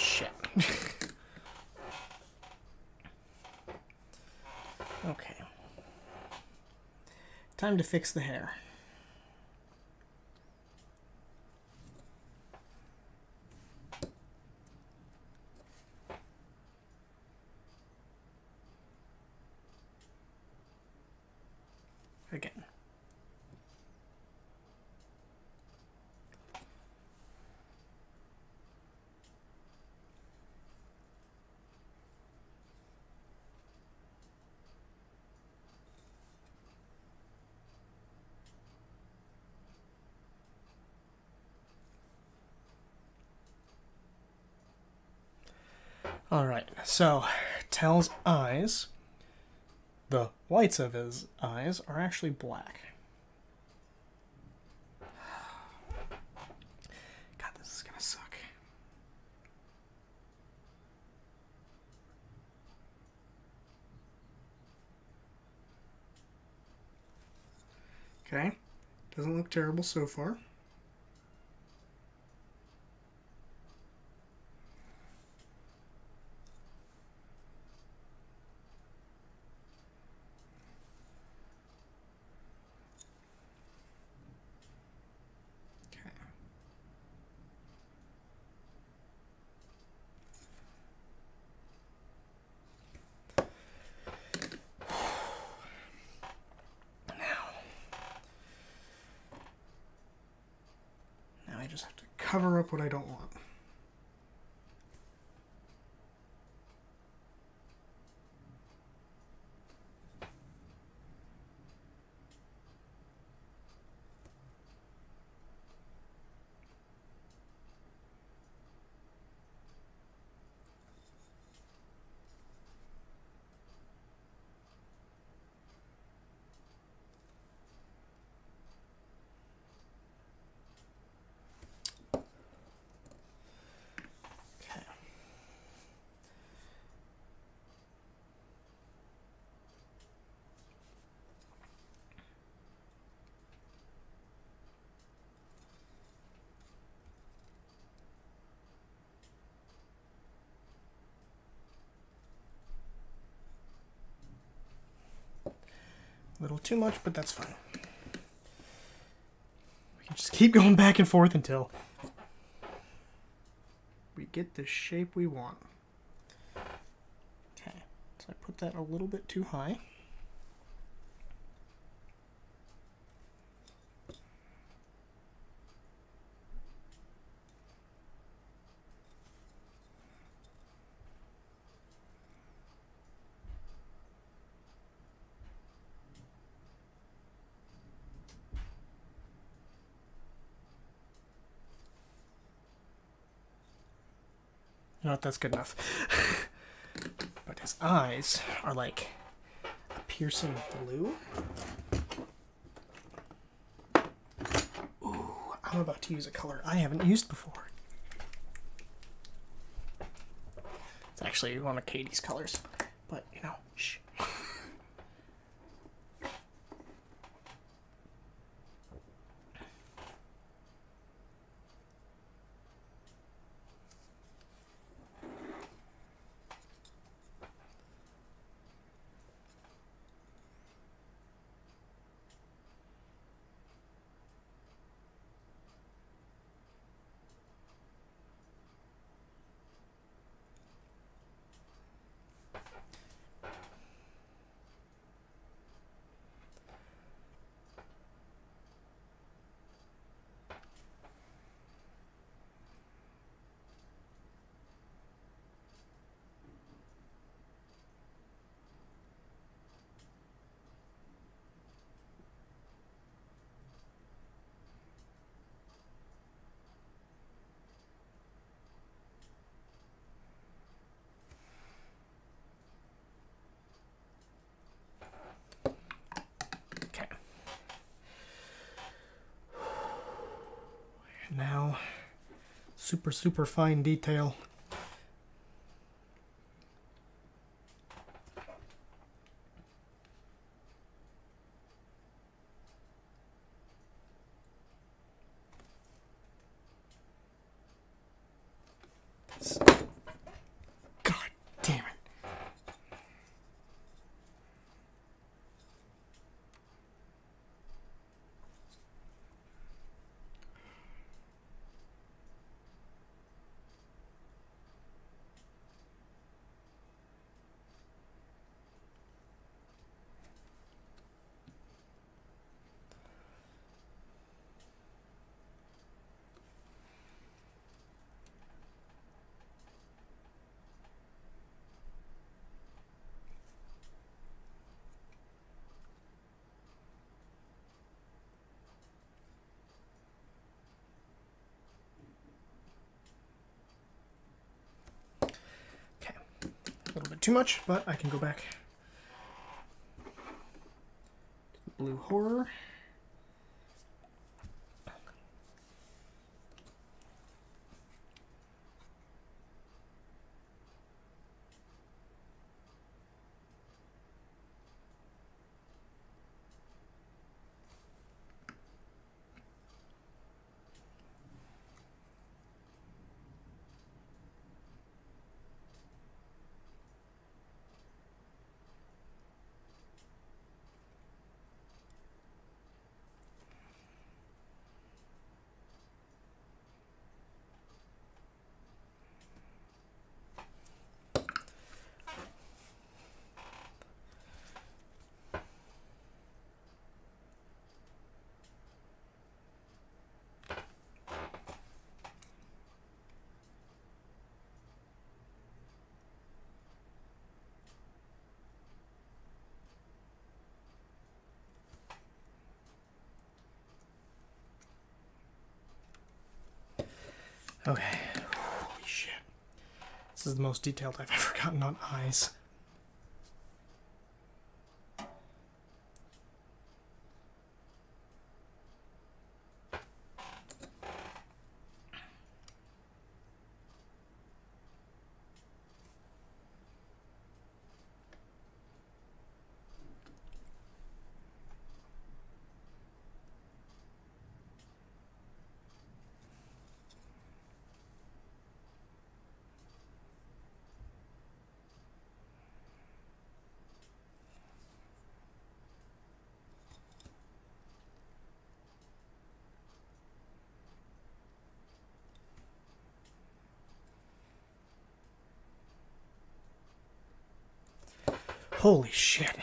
Speaker 1: shit. Okay. Time to fix the hair. Again. Alright, so Tal's eyes, the whites of his eyes, are actually black. God, this is gonna suck. Okay, doesn't look terrible so far. I just have to cover up what I don't want. A little too much, but that's fine. We can just keep going back and forth until we get the shape we want. Okay, so I put that a little bit too high. You know what, that's good enough. But his eyes are like a piercing blue. Ooh, I'm about to use a color I haven't used before. It's actually one of Katie's colors, but you know, shh. Now, super, super fine detail. too much, but I can go back to the blue horror. Okay. Holy shit. This is the most detailed I've ever gotten on eyes. Holy shit.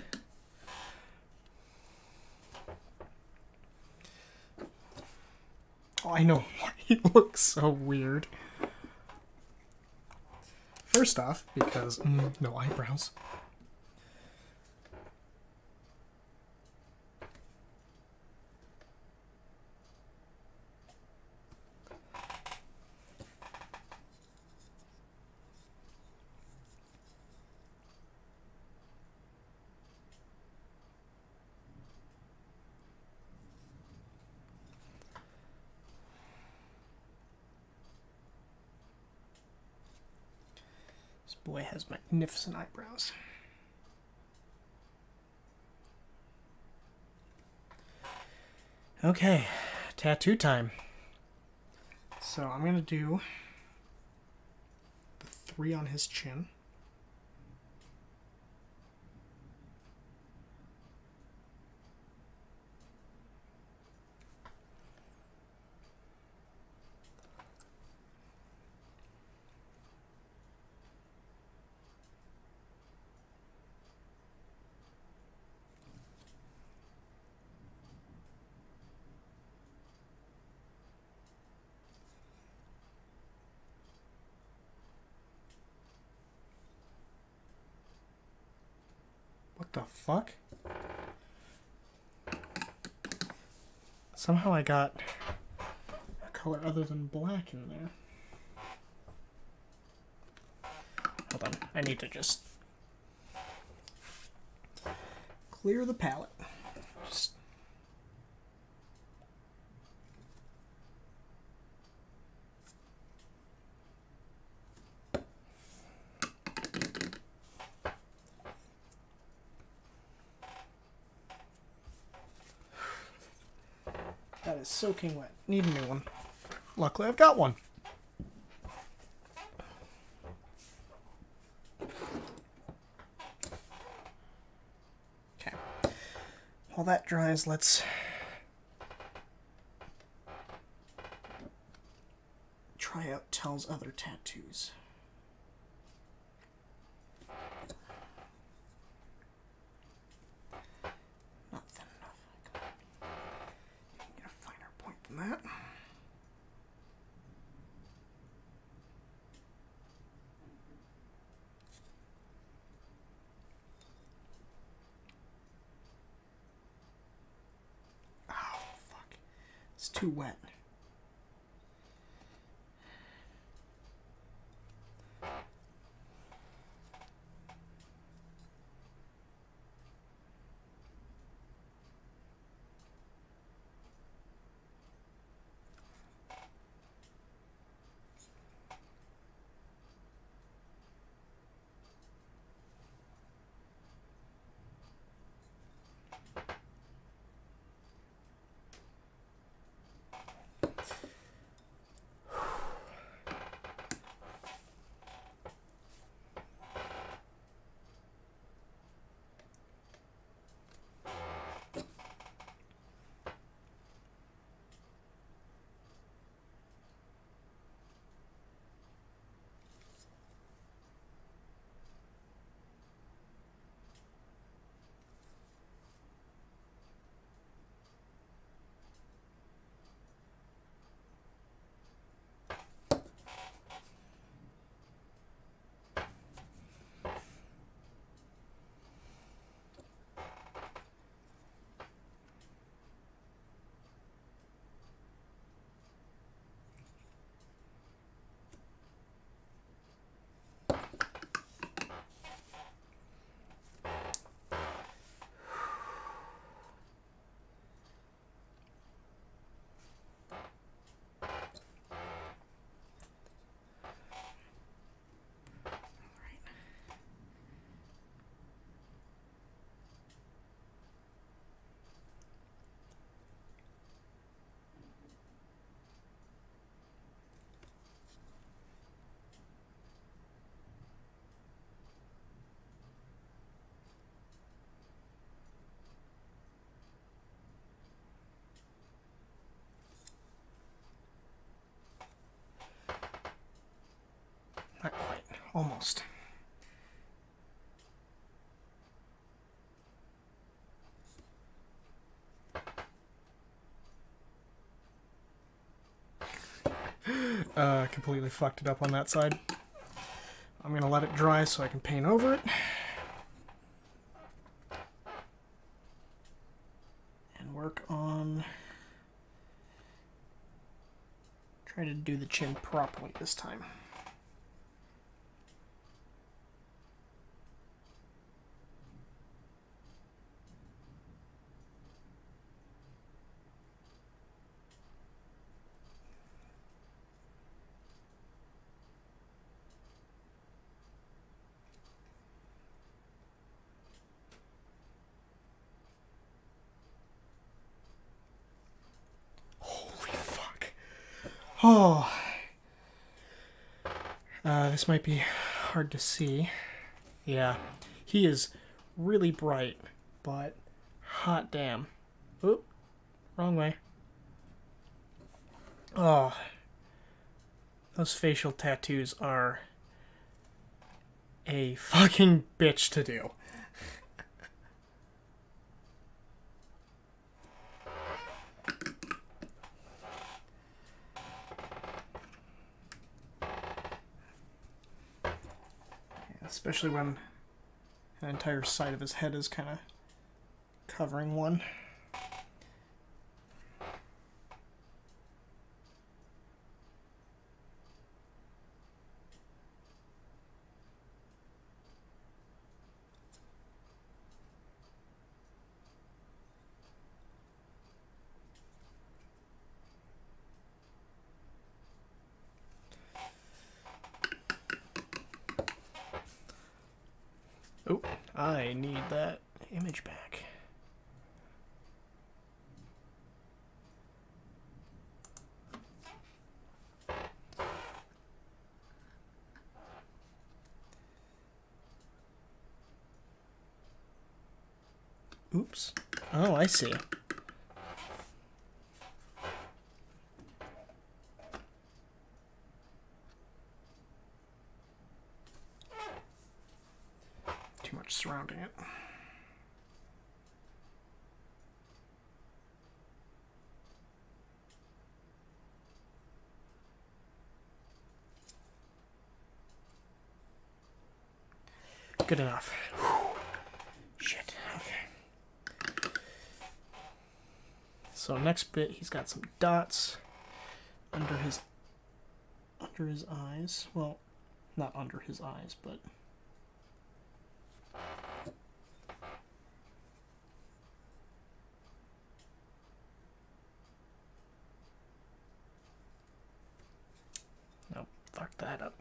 Speaker 1: Oh, I know why he looks so weird. First off, because mm, no eyebrows. This boy has magnificent eyebrows. Okay, tattoo time. So I'm going to do the three on his chin. What the fuck? Somehow I got a color other than black in there. Hold on, I need to just clear the palette. Just that is soaking wet. Need a new one. Luckily, I've got one. Okay. While that dries, let's try out Tell's other tattoos. Not thin enough. Come on. Get a finer point than that. Oh, fuck. It's too wet. Almost. Uh, completely fucked it up on that side. I'm gonna let it dry so I can paint over it. And work on... Try to do the chin properly this time. Oh, uh, this might be hard to see. Yeah, he is really bright, but hot damn. Oop, wrong way. Oh, those facial tattoos are a fucking bitch to do. Especially when an entire side of his head is kind of covering one. Oh, I need that image back. Oops. Oh, I see. Too much surrounding it. Good enough. Whew. Shit. Okay. So next bit, he's got some dots under his under his eyes. Well, not under his eyes, but nope, fuck that up.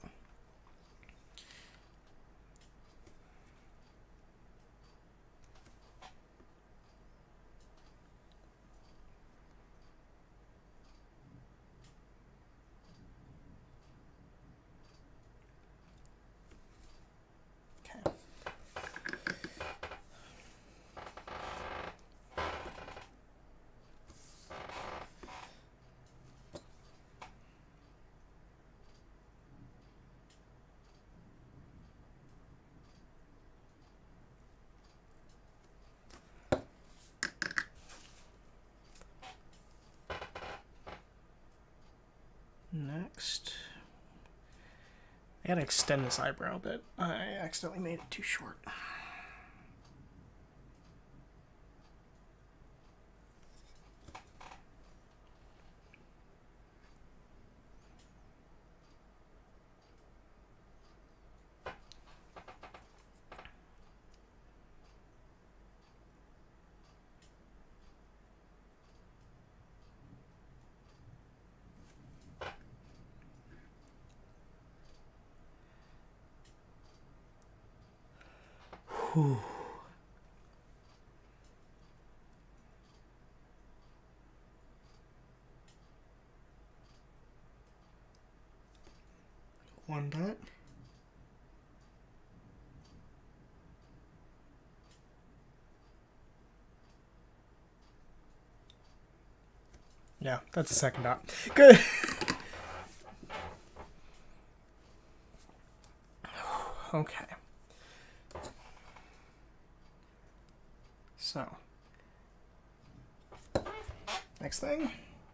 Speaker 1: Next, I gotta extend this eyebrow a bit. I accidentally made it too short. Whew. One dot. Yeah, that's the second dot. Good. Okay. So, next thing.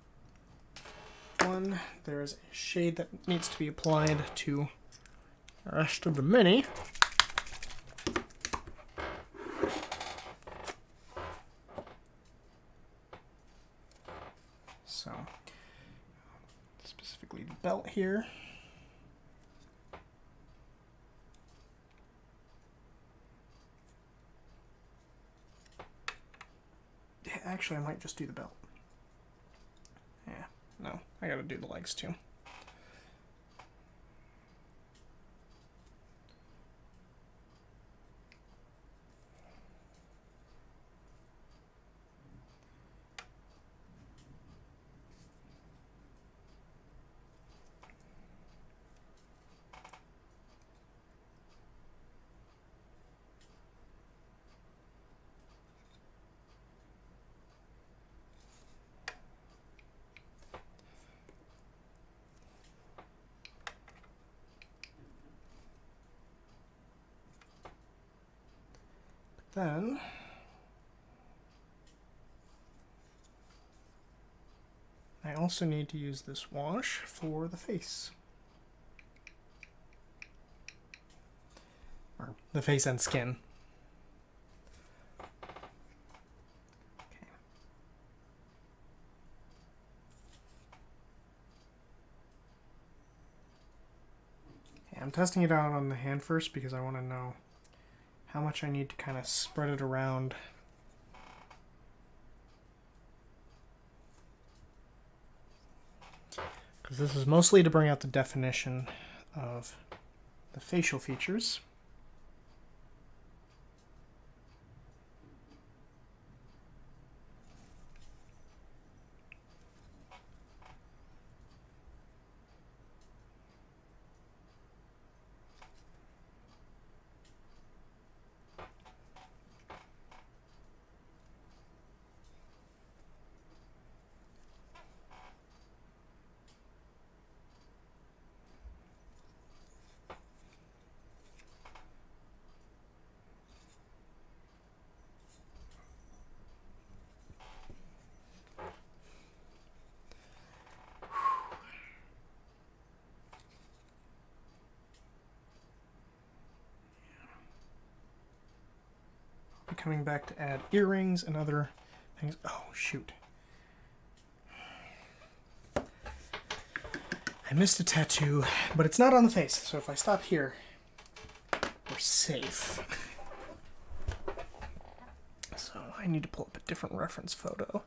Speaker 1: One, there is a shade that needs to be applied to the rest of the mini. So, specifically the belt here. Yeah, actually, I might just do the belt. Yeah, no, I gotta do the legs too. Then I also need to use this wash for the face. Or the face and skin. Okay. Okay, I'm testing it out on the hand first because I want to know how much I need to kind of spread it around. Because this is mostly to bring out the definition of the facial features. Coming back to add earrings and other things. Oh, shoot. I missed a tattoo, but it's not on the face, so if I stop here, we're safe. So I need to pull up a different reference photo.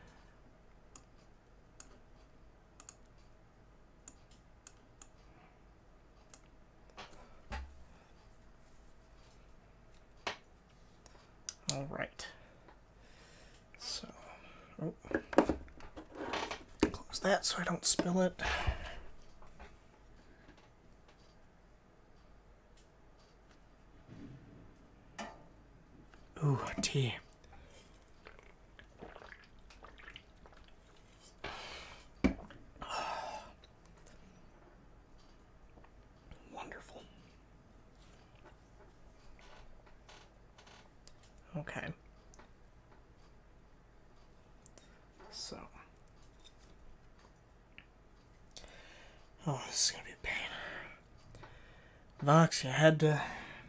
Speaker 1: All right. So, oh, close that so I don't spill it. Ooh, tea. Wonderful. Okay. So. Oh, this is gonna be a pain. Vox, you had to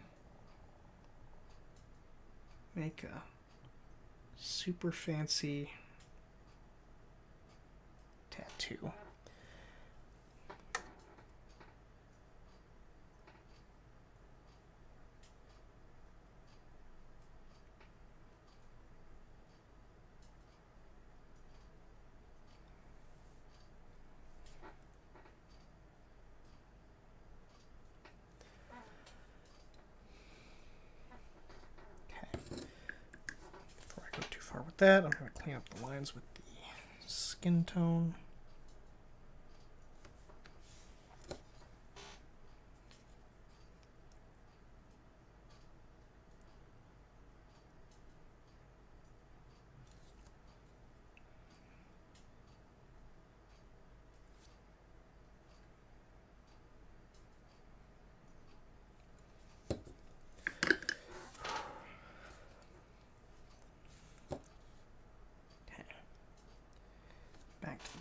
Speaker 1: make a super fancy tattoo. With that, I'm going to clean up the lines with the skin tone.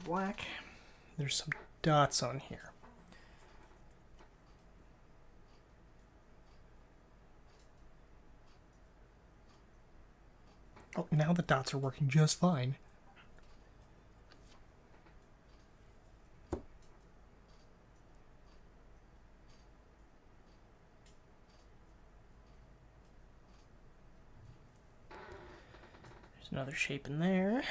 Speaker 1: black. There's some dots on here. Oh, now the dots are working just fine. There's another shape in there.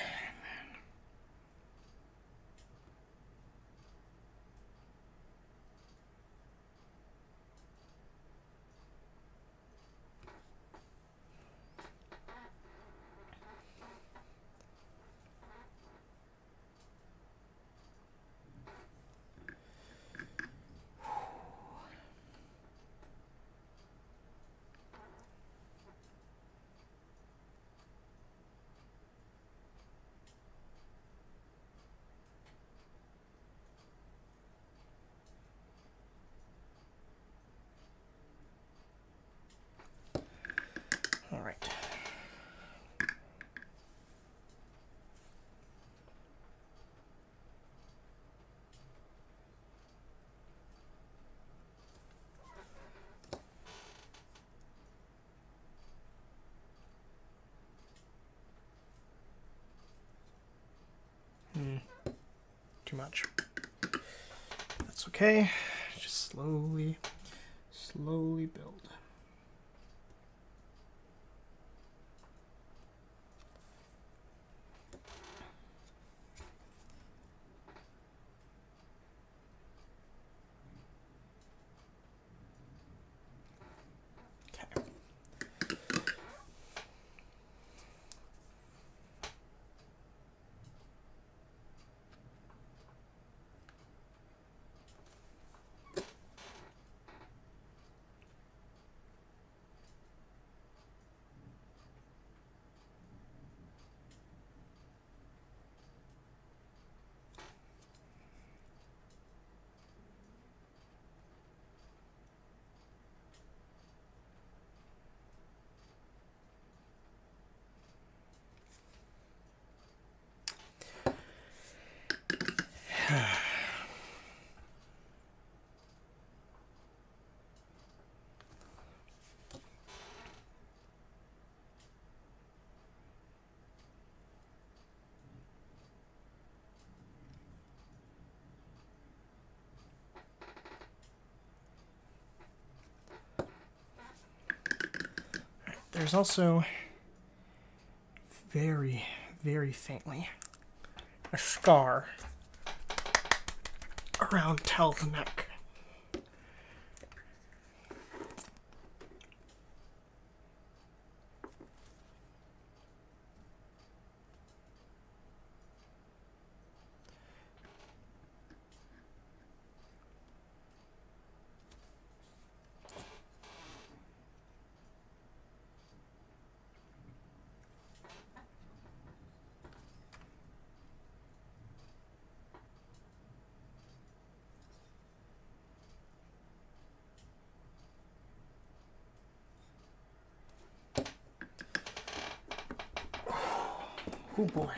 Speaker 1: All right. Hmm. Too much. That's okay. Just slowly, slowly build. There's also very, very faintly a scar around Tel's neck. Oh boy.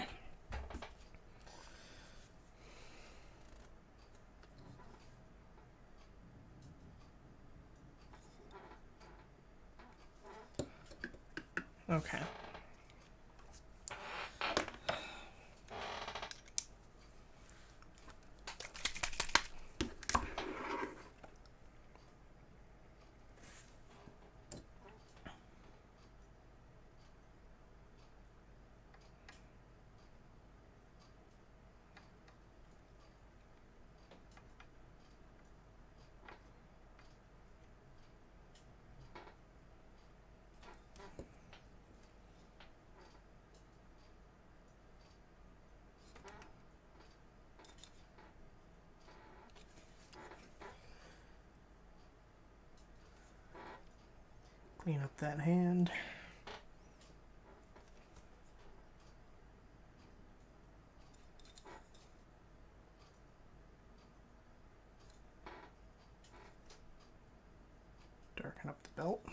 Speaker 1: Okay. Clean up that hand. Darken up the belt.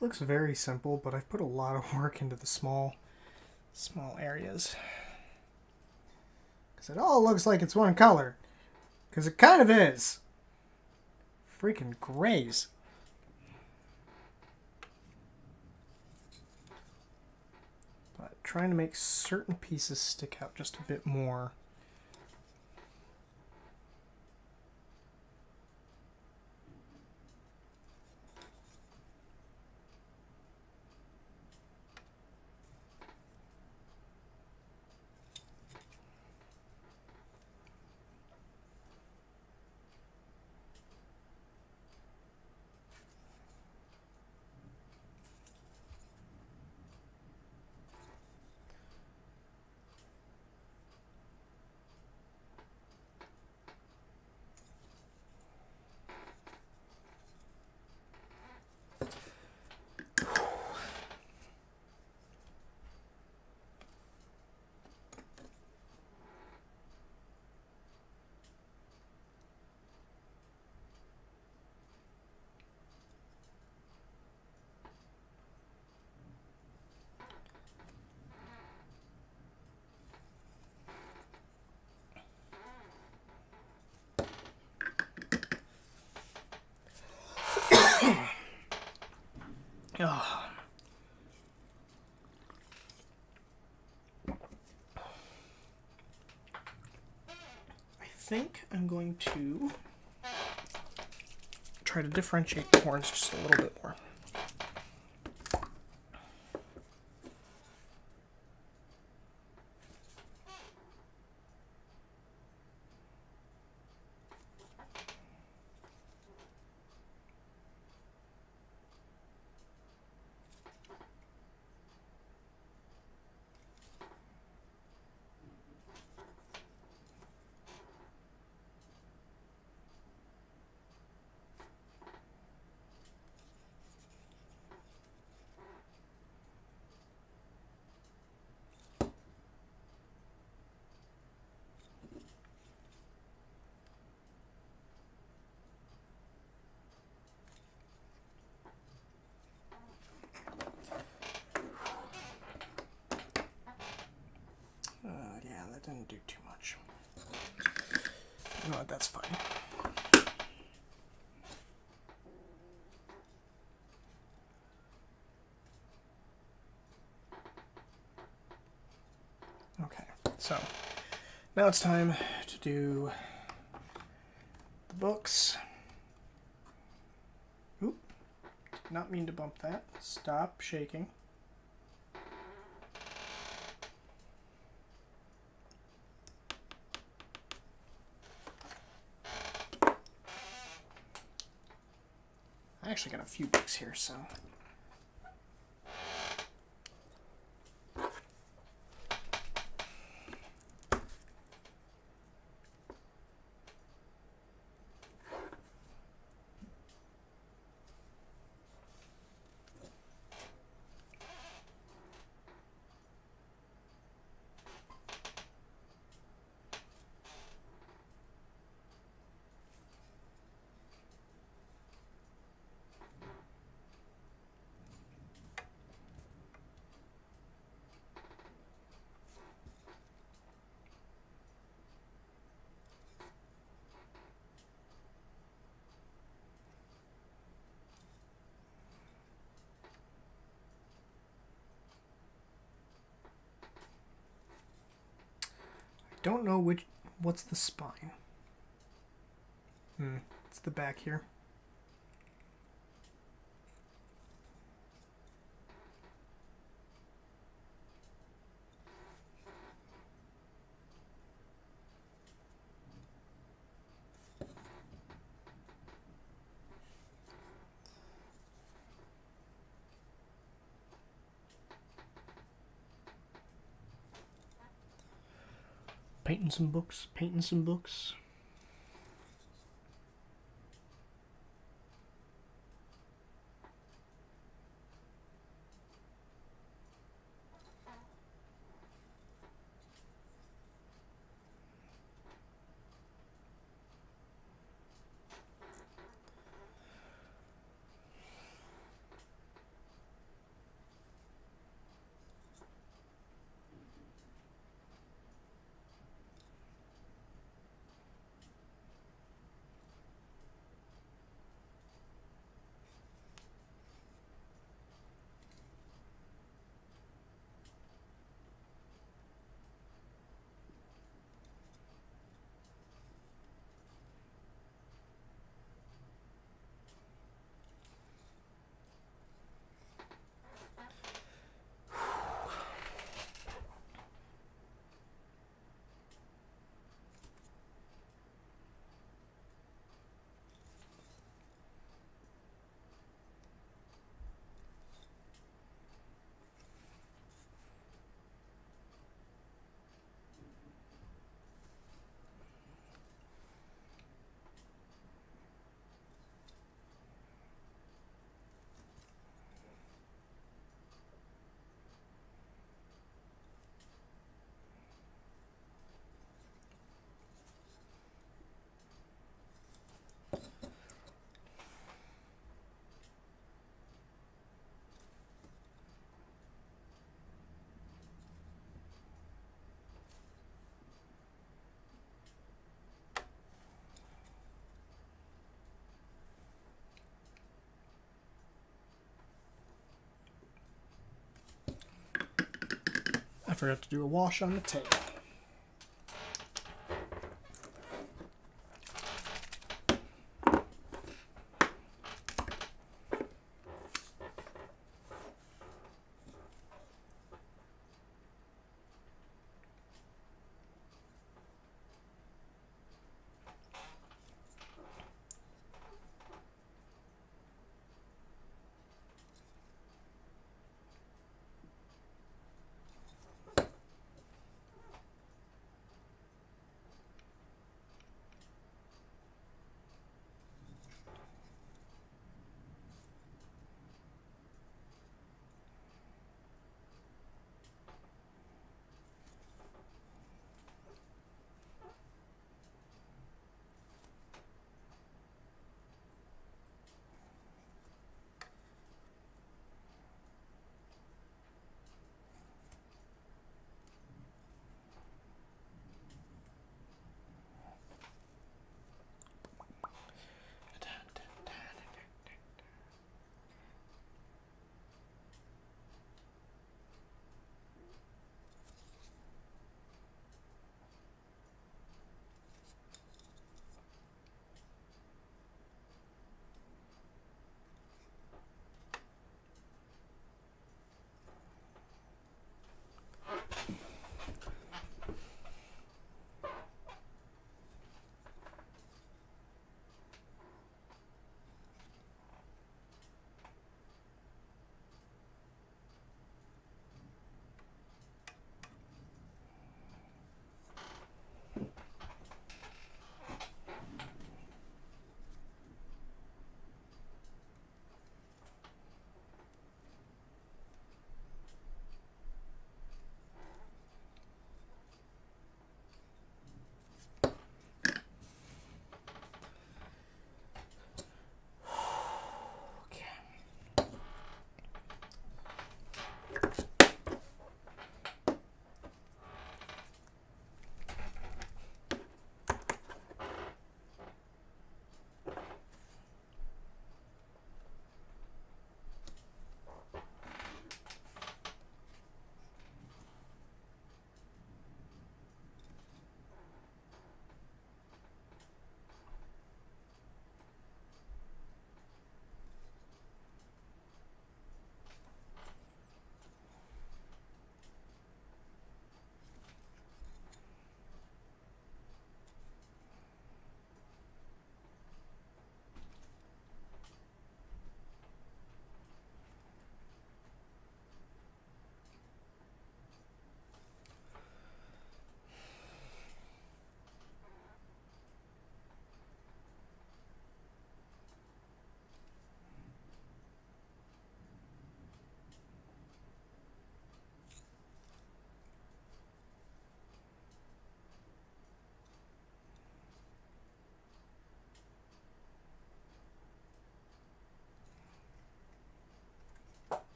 Speaker 1: This looks very simple, but I've put a lot of work into the small, small areas. Because it all looks like it's one color. Because it kind of is. Freaking grays. But trying to make certain pieces stick out just a bit more. Oh. I think I'm going to try to differentiate the horns just a little bit more. Didn't do too much. You know what, that's fine. Okay, so now it's time to do the books. Oop, did not mean to bump that. Stop shaking. I actually got a few books here, so. Don't know which, what's the spine? Hmm, it's the back here. Painting some books, painting some books. forgot to do a wash on the tail.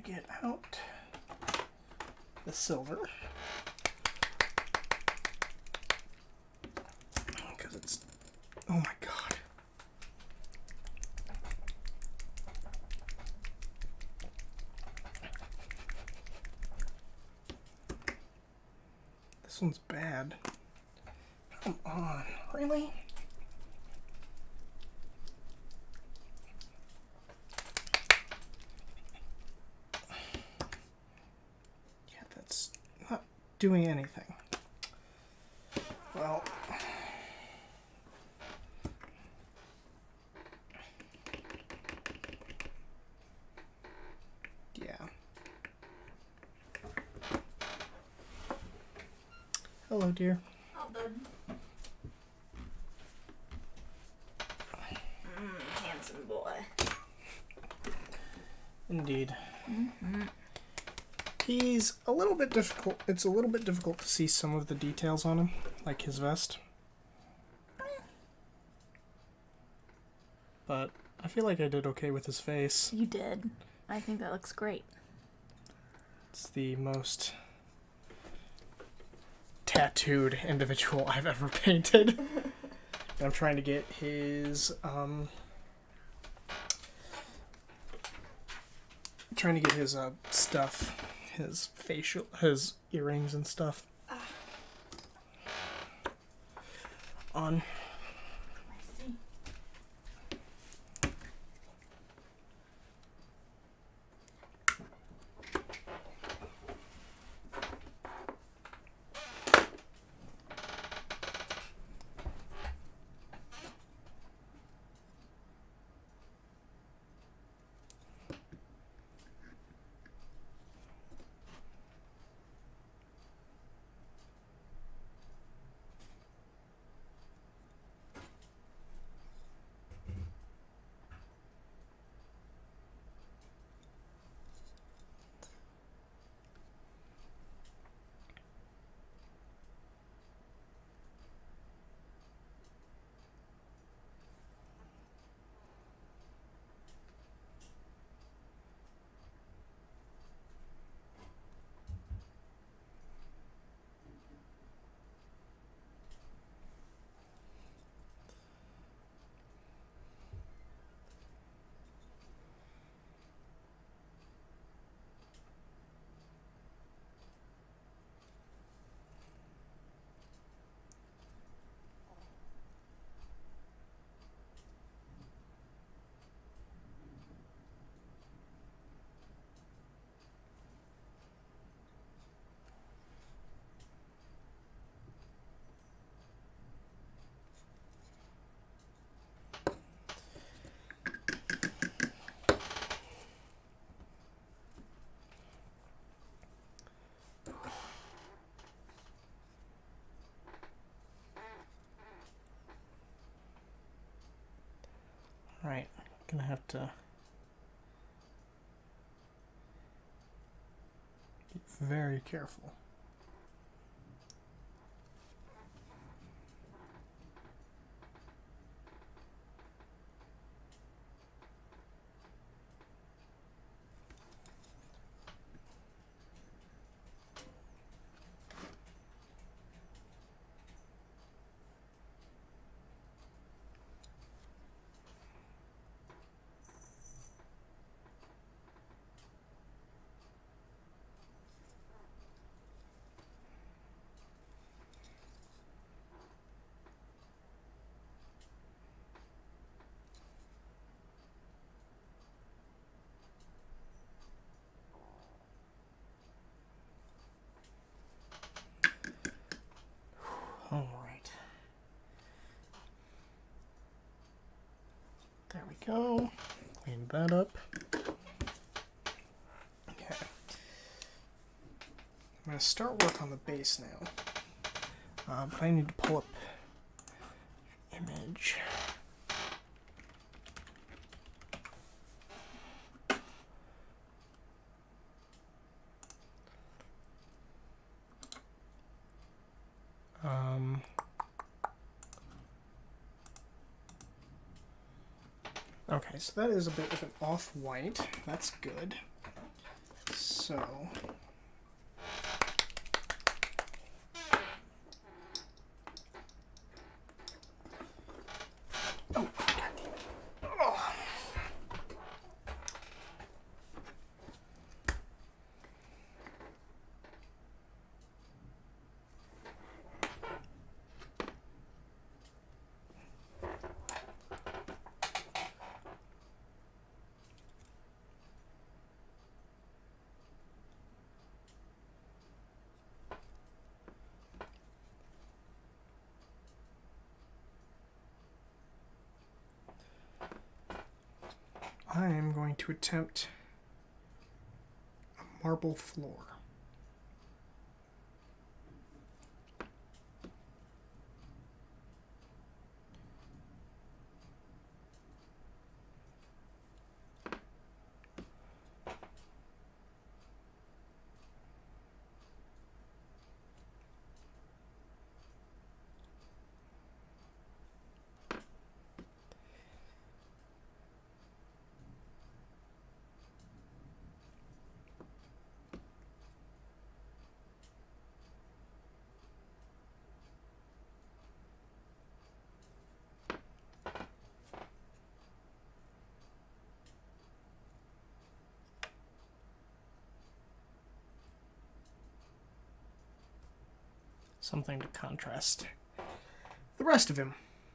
Speaker 1: get out the silver. Because it's, oh my god. This one's bad. Come on, really? Yeah, that's not doing anything. Well, yeah. Hello, dear.
Speaker 2: Oh, bud. Mm, handsome boy.
Speaker 1: Indeed.
Speaker 2: Mm-hmm.
Speaker 1: He's a little bit difficult. It's a little bit difficult to see some of the details on him, like his vest. But I feel like I did okay with his face.
Speaker 2: You did. I think that looks great.
Speaker 1: It's the most tattooed individual I've ever painted. And I'm trying to get his, um... trying to get his, uh, stuff. His facial, his earrings and stuff.
Speaker 2: Ah.
Speaker 1: On.
Speaker 2: I see.
Speaker 1: Right, gonna have to be very careful. All right. There we go. Clean that up. Okay. I'm going to start work on the base now. Uh, but I need to pull up image. Um, okay, so that is a bit of an off-white. That's good. So oh, God damn it. Oh. I am going to attempt a marble floor. Something to contrast the rest of him.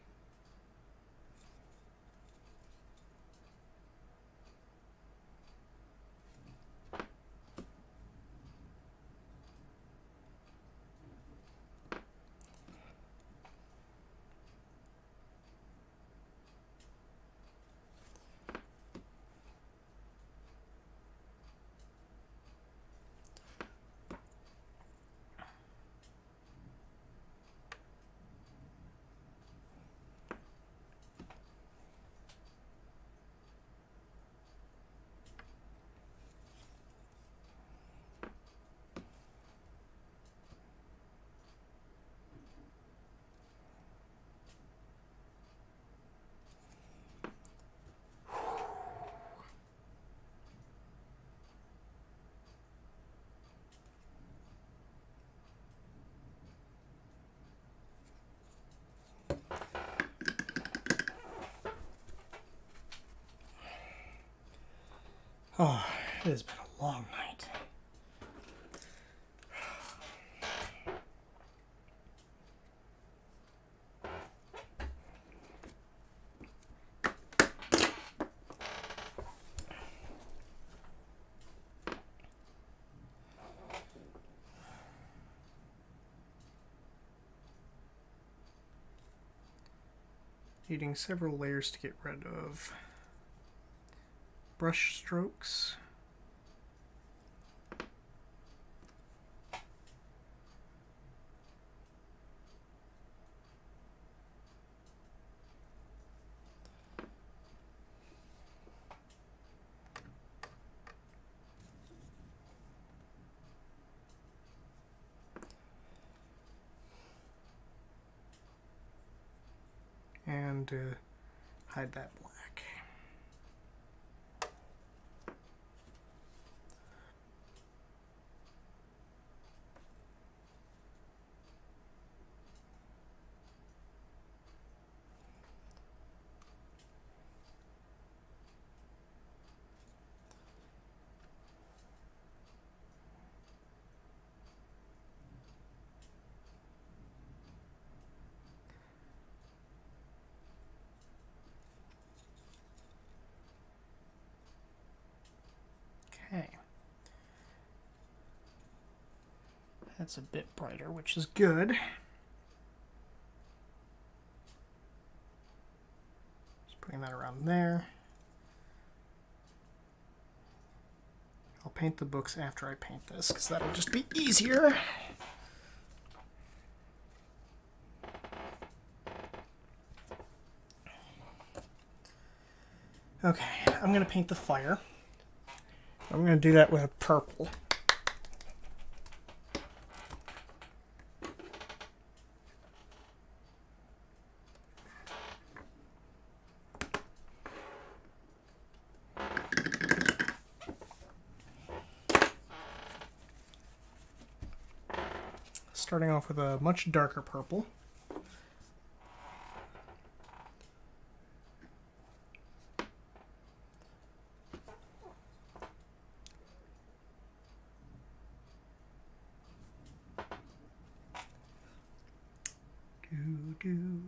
Speaker 1: Oh, it has been a long night. Needing several layers to get rid of brush strokes. And uh, hide that black. Okay. That's a bit brighter, which is good. Just putting that around there. I'll paint the books after I paint this, because that'll just be easier. Okay, I'm going to paint the fire. I'm going to do that with a purple. starting off with a much darker purple. Do, do, do.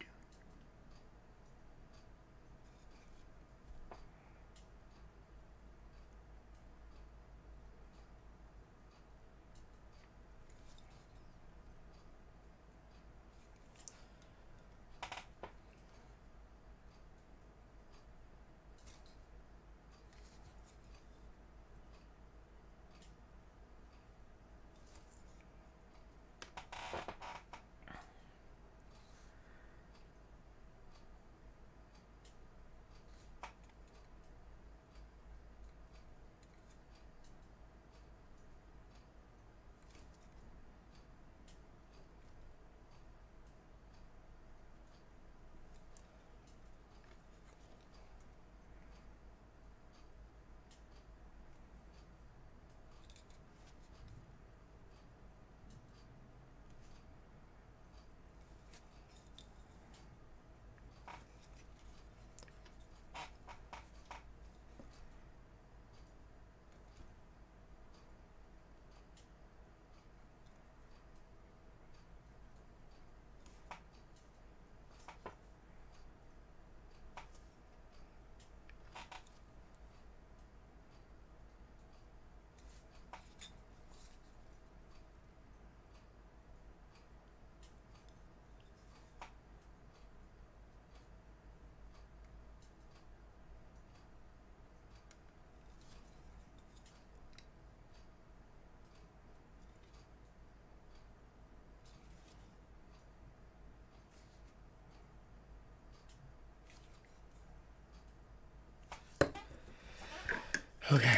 Speaker 1: Okay.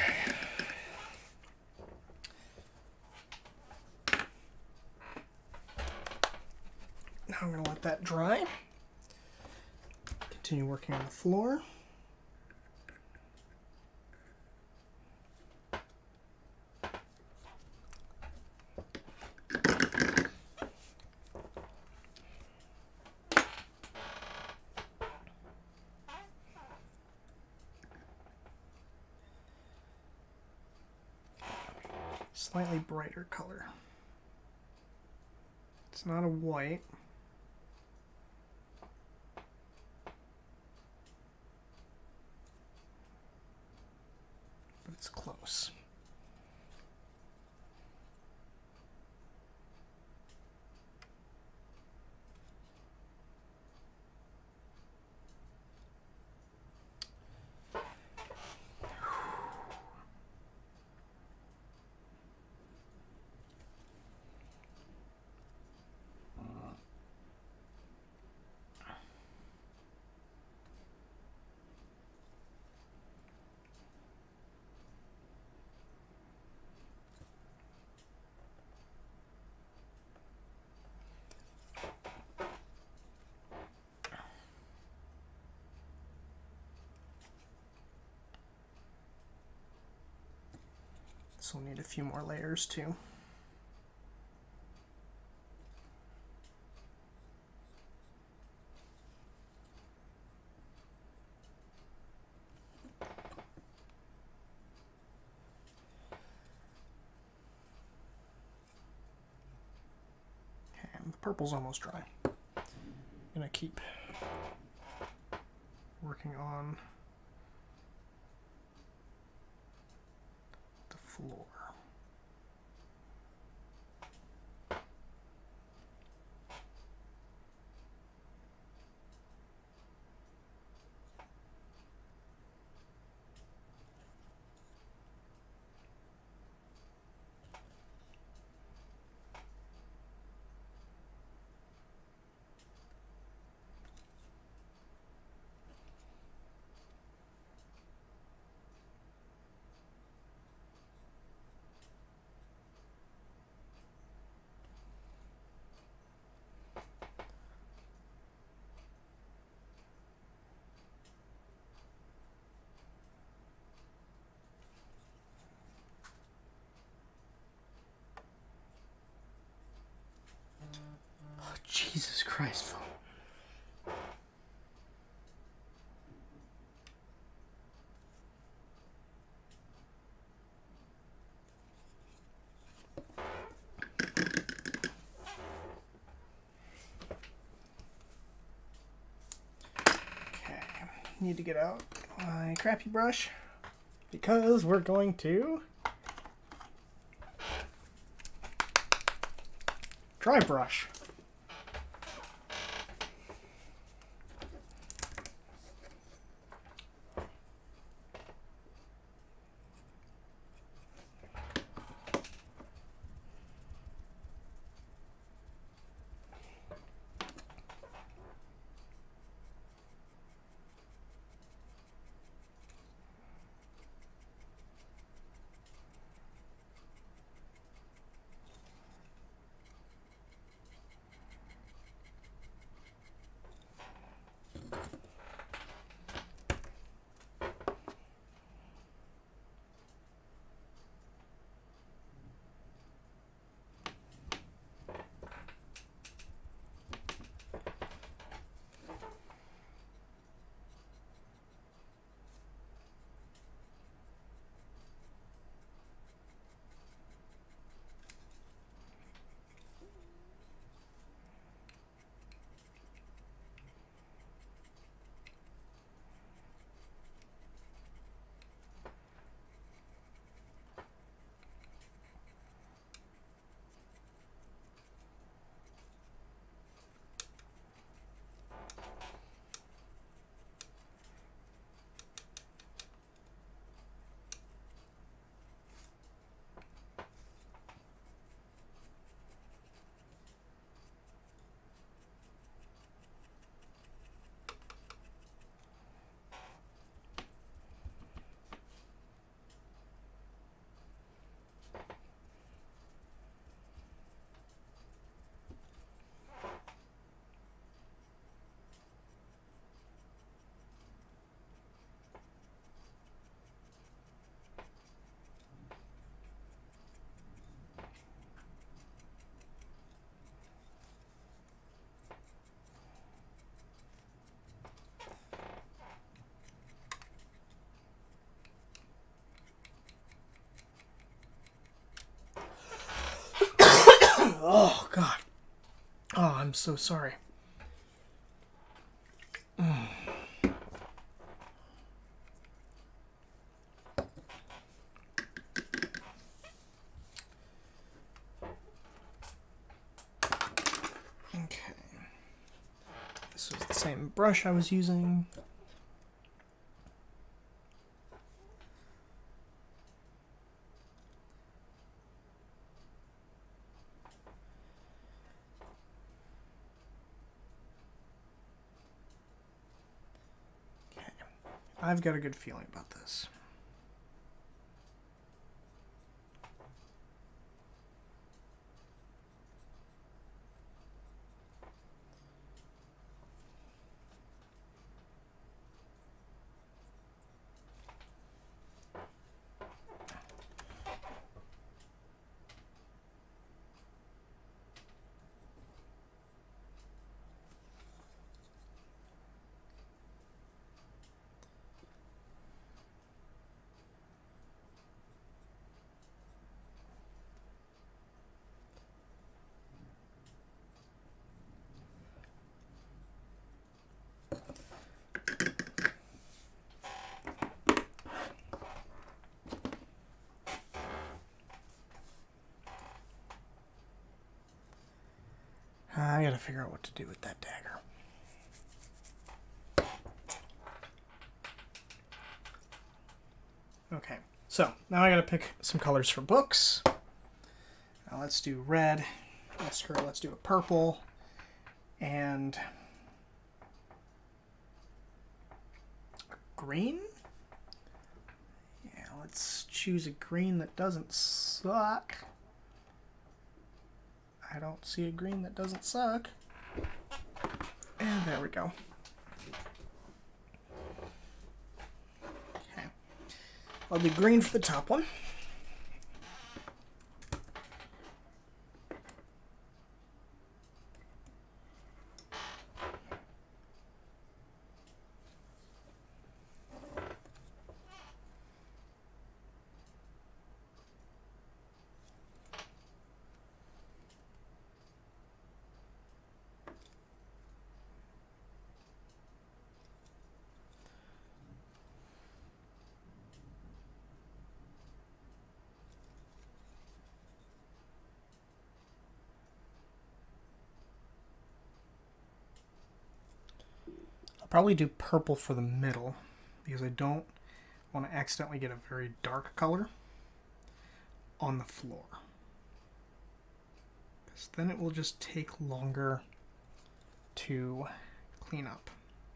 Speaker 1: Now I'm going to let that dry. Continue working on the floor. Slightly brighter color. It's not a white. But it's close. This will need a few more layers too. And the purple's almost dry. I'm gonna keep working on the floor. Jesus Christ, phone. Need to get out my crappy brush because we're going to dry brush. Oh, God. Oh, I'm so sorry. Mm. Okay. This was the same brush I was using. I've got a good feeling about this. I gotta figure out what to do with that dagger. Okay, so now I gotta pick some colors for books. Now let's do red. Let's, let's do a purple. And a green? Yeah, let's choose a green that doesn't suck. I don't see a green that doesn't suck. And there we go. Okay. I'll do green for the top one. Probably do purple for the middle because I don't want to accidentally get a very dark color on the floor. Because then it will just take longer to clean up.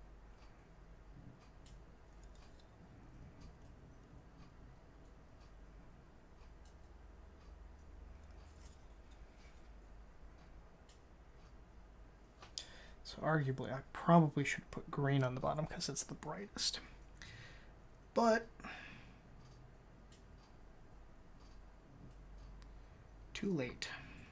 Speaker 1: So arguably, I probably should put green on the bottom because it's the brightest. But too late.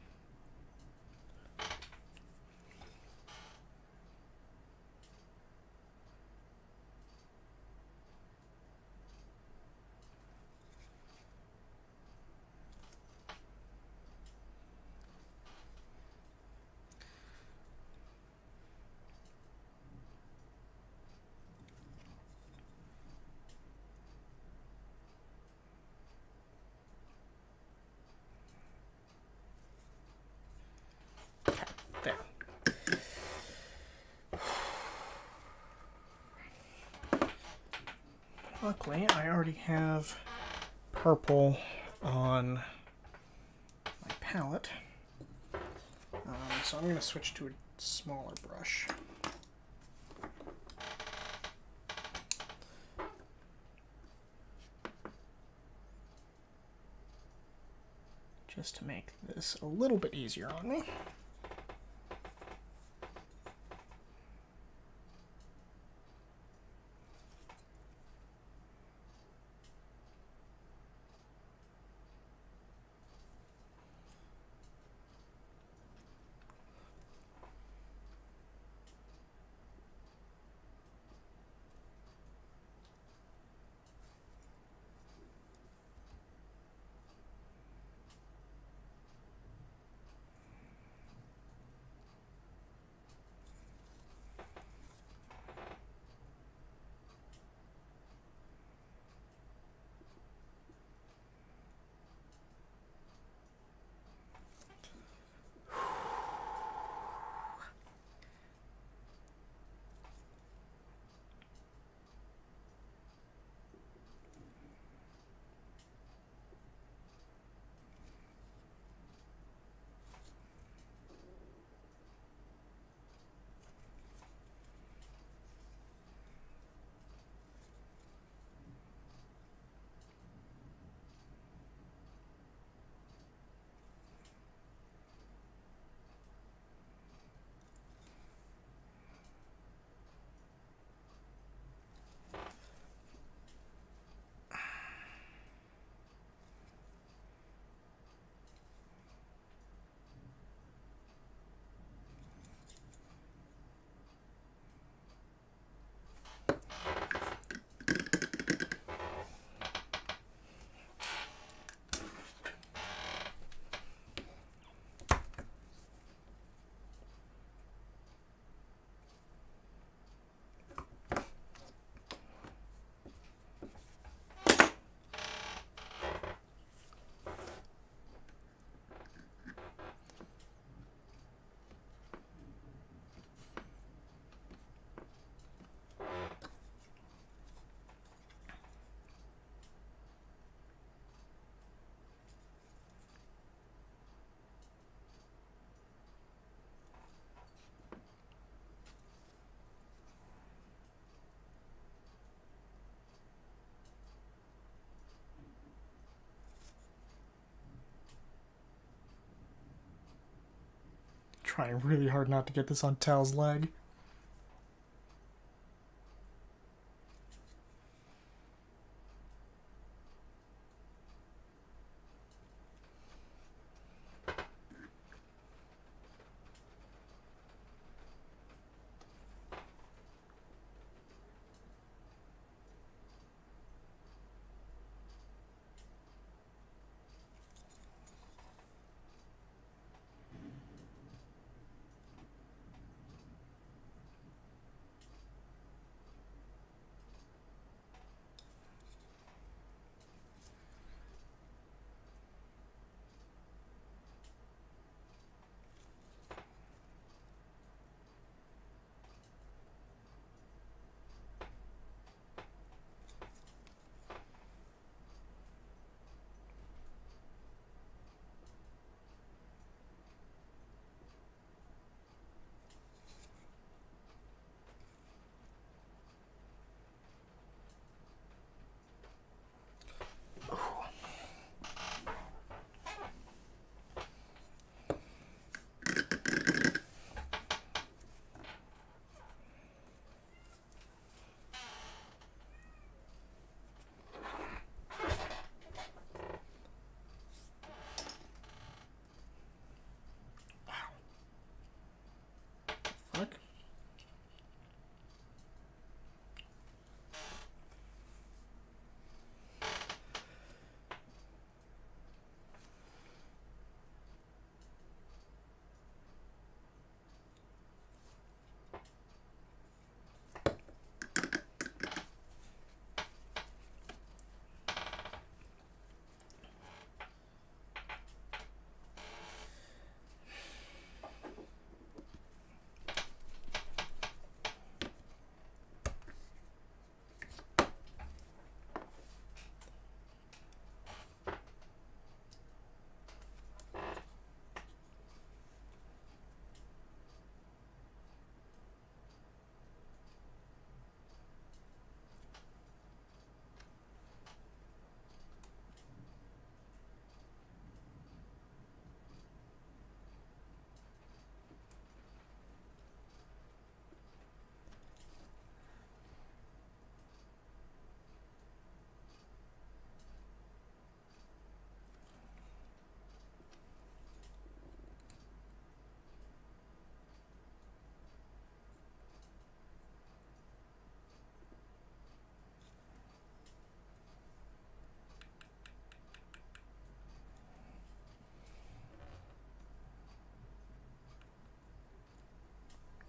Speaker 1: There. Luckily, I already have purple on my palette, um, so I'm going to switch to a smaller brush. Just to make this a little bit easier on me. Trying really hard not to get this on Tal's leg.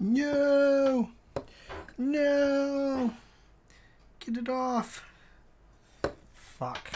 Speaker 1: No! No! Get it off. Fuck.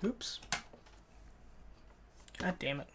Speaker 1: Oops. God damn it.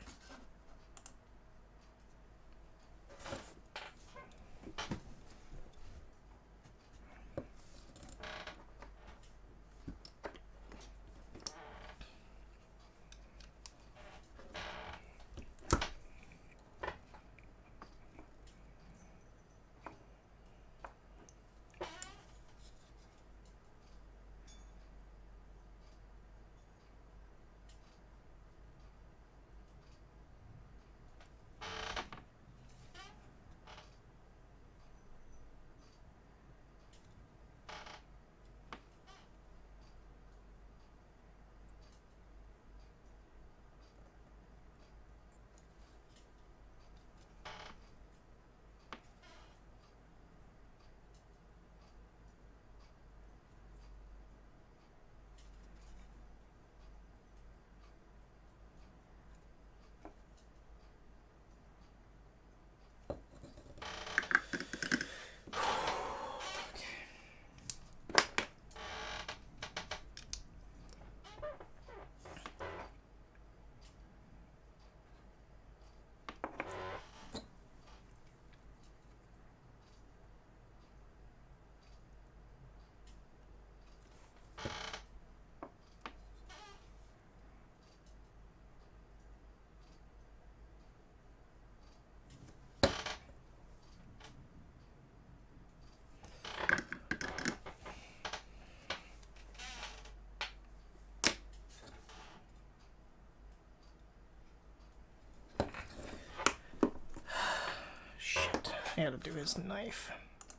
Speaker 1: Shit, I had to do his knife.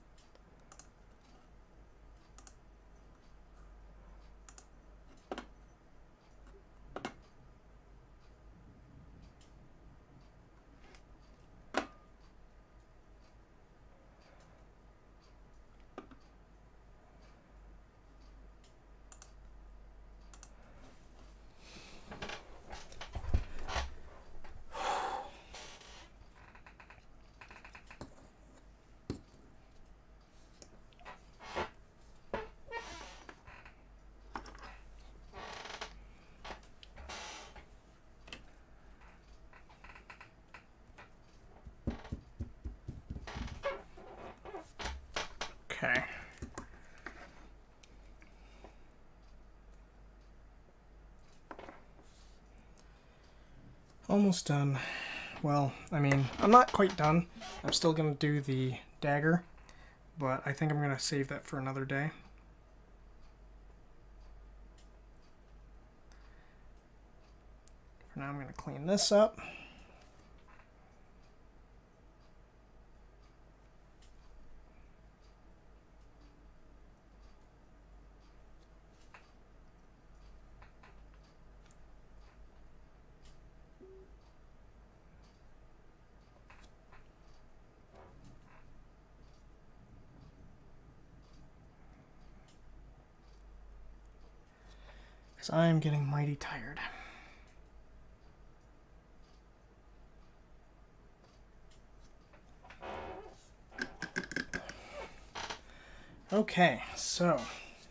Speaker 1: Okay. Almost done. Well, I mean, I'm not quite done. I'm still going to do the dagger, but I think I'm going to save that for another day. For now, I'm going to clean this up. Because I am getting mighty tired. Okay, so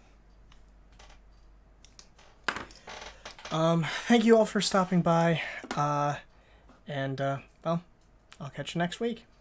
Speaker 1: um, thank you all for stopping by, uh, and uh, well, I'll catch you next week.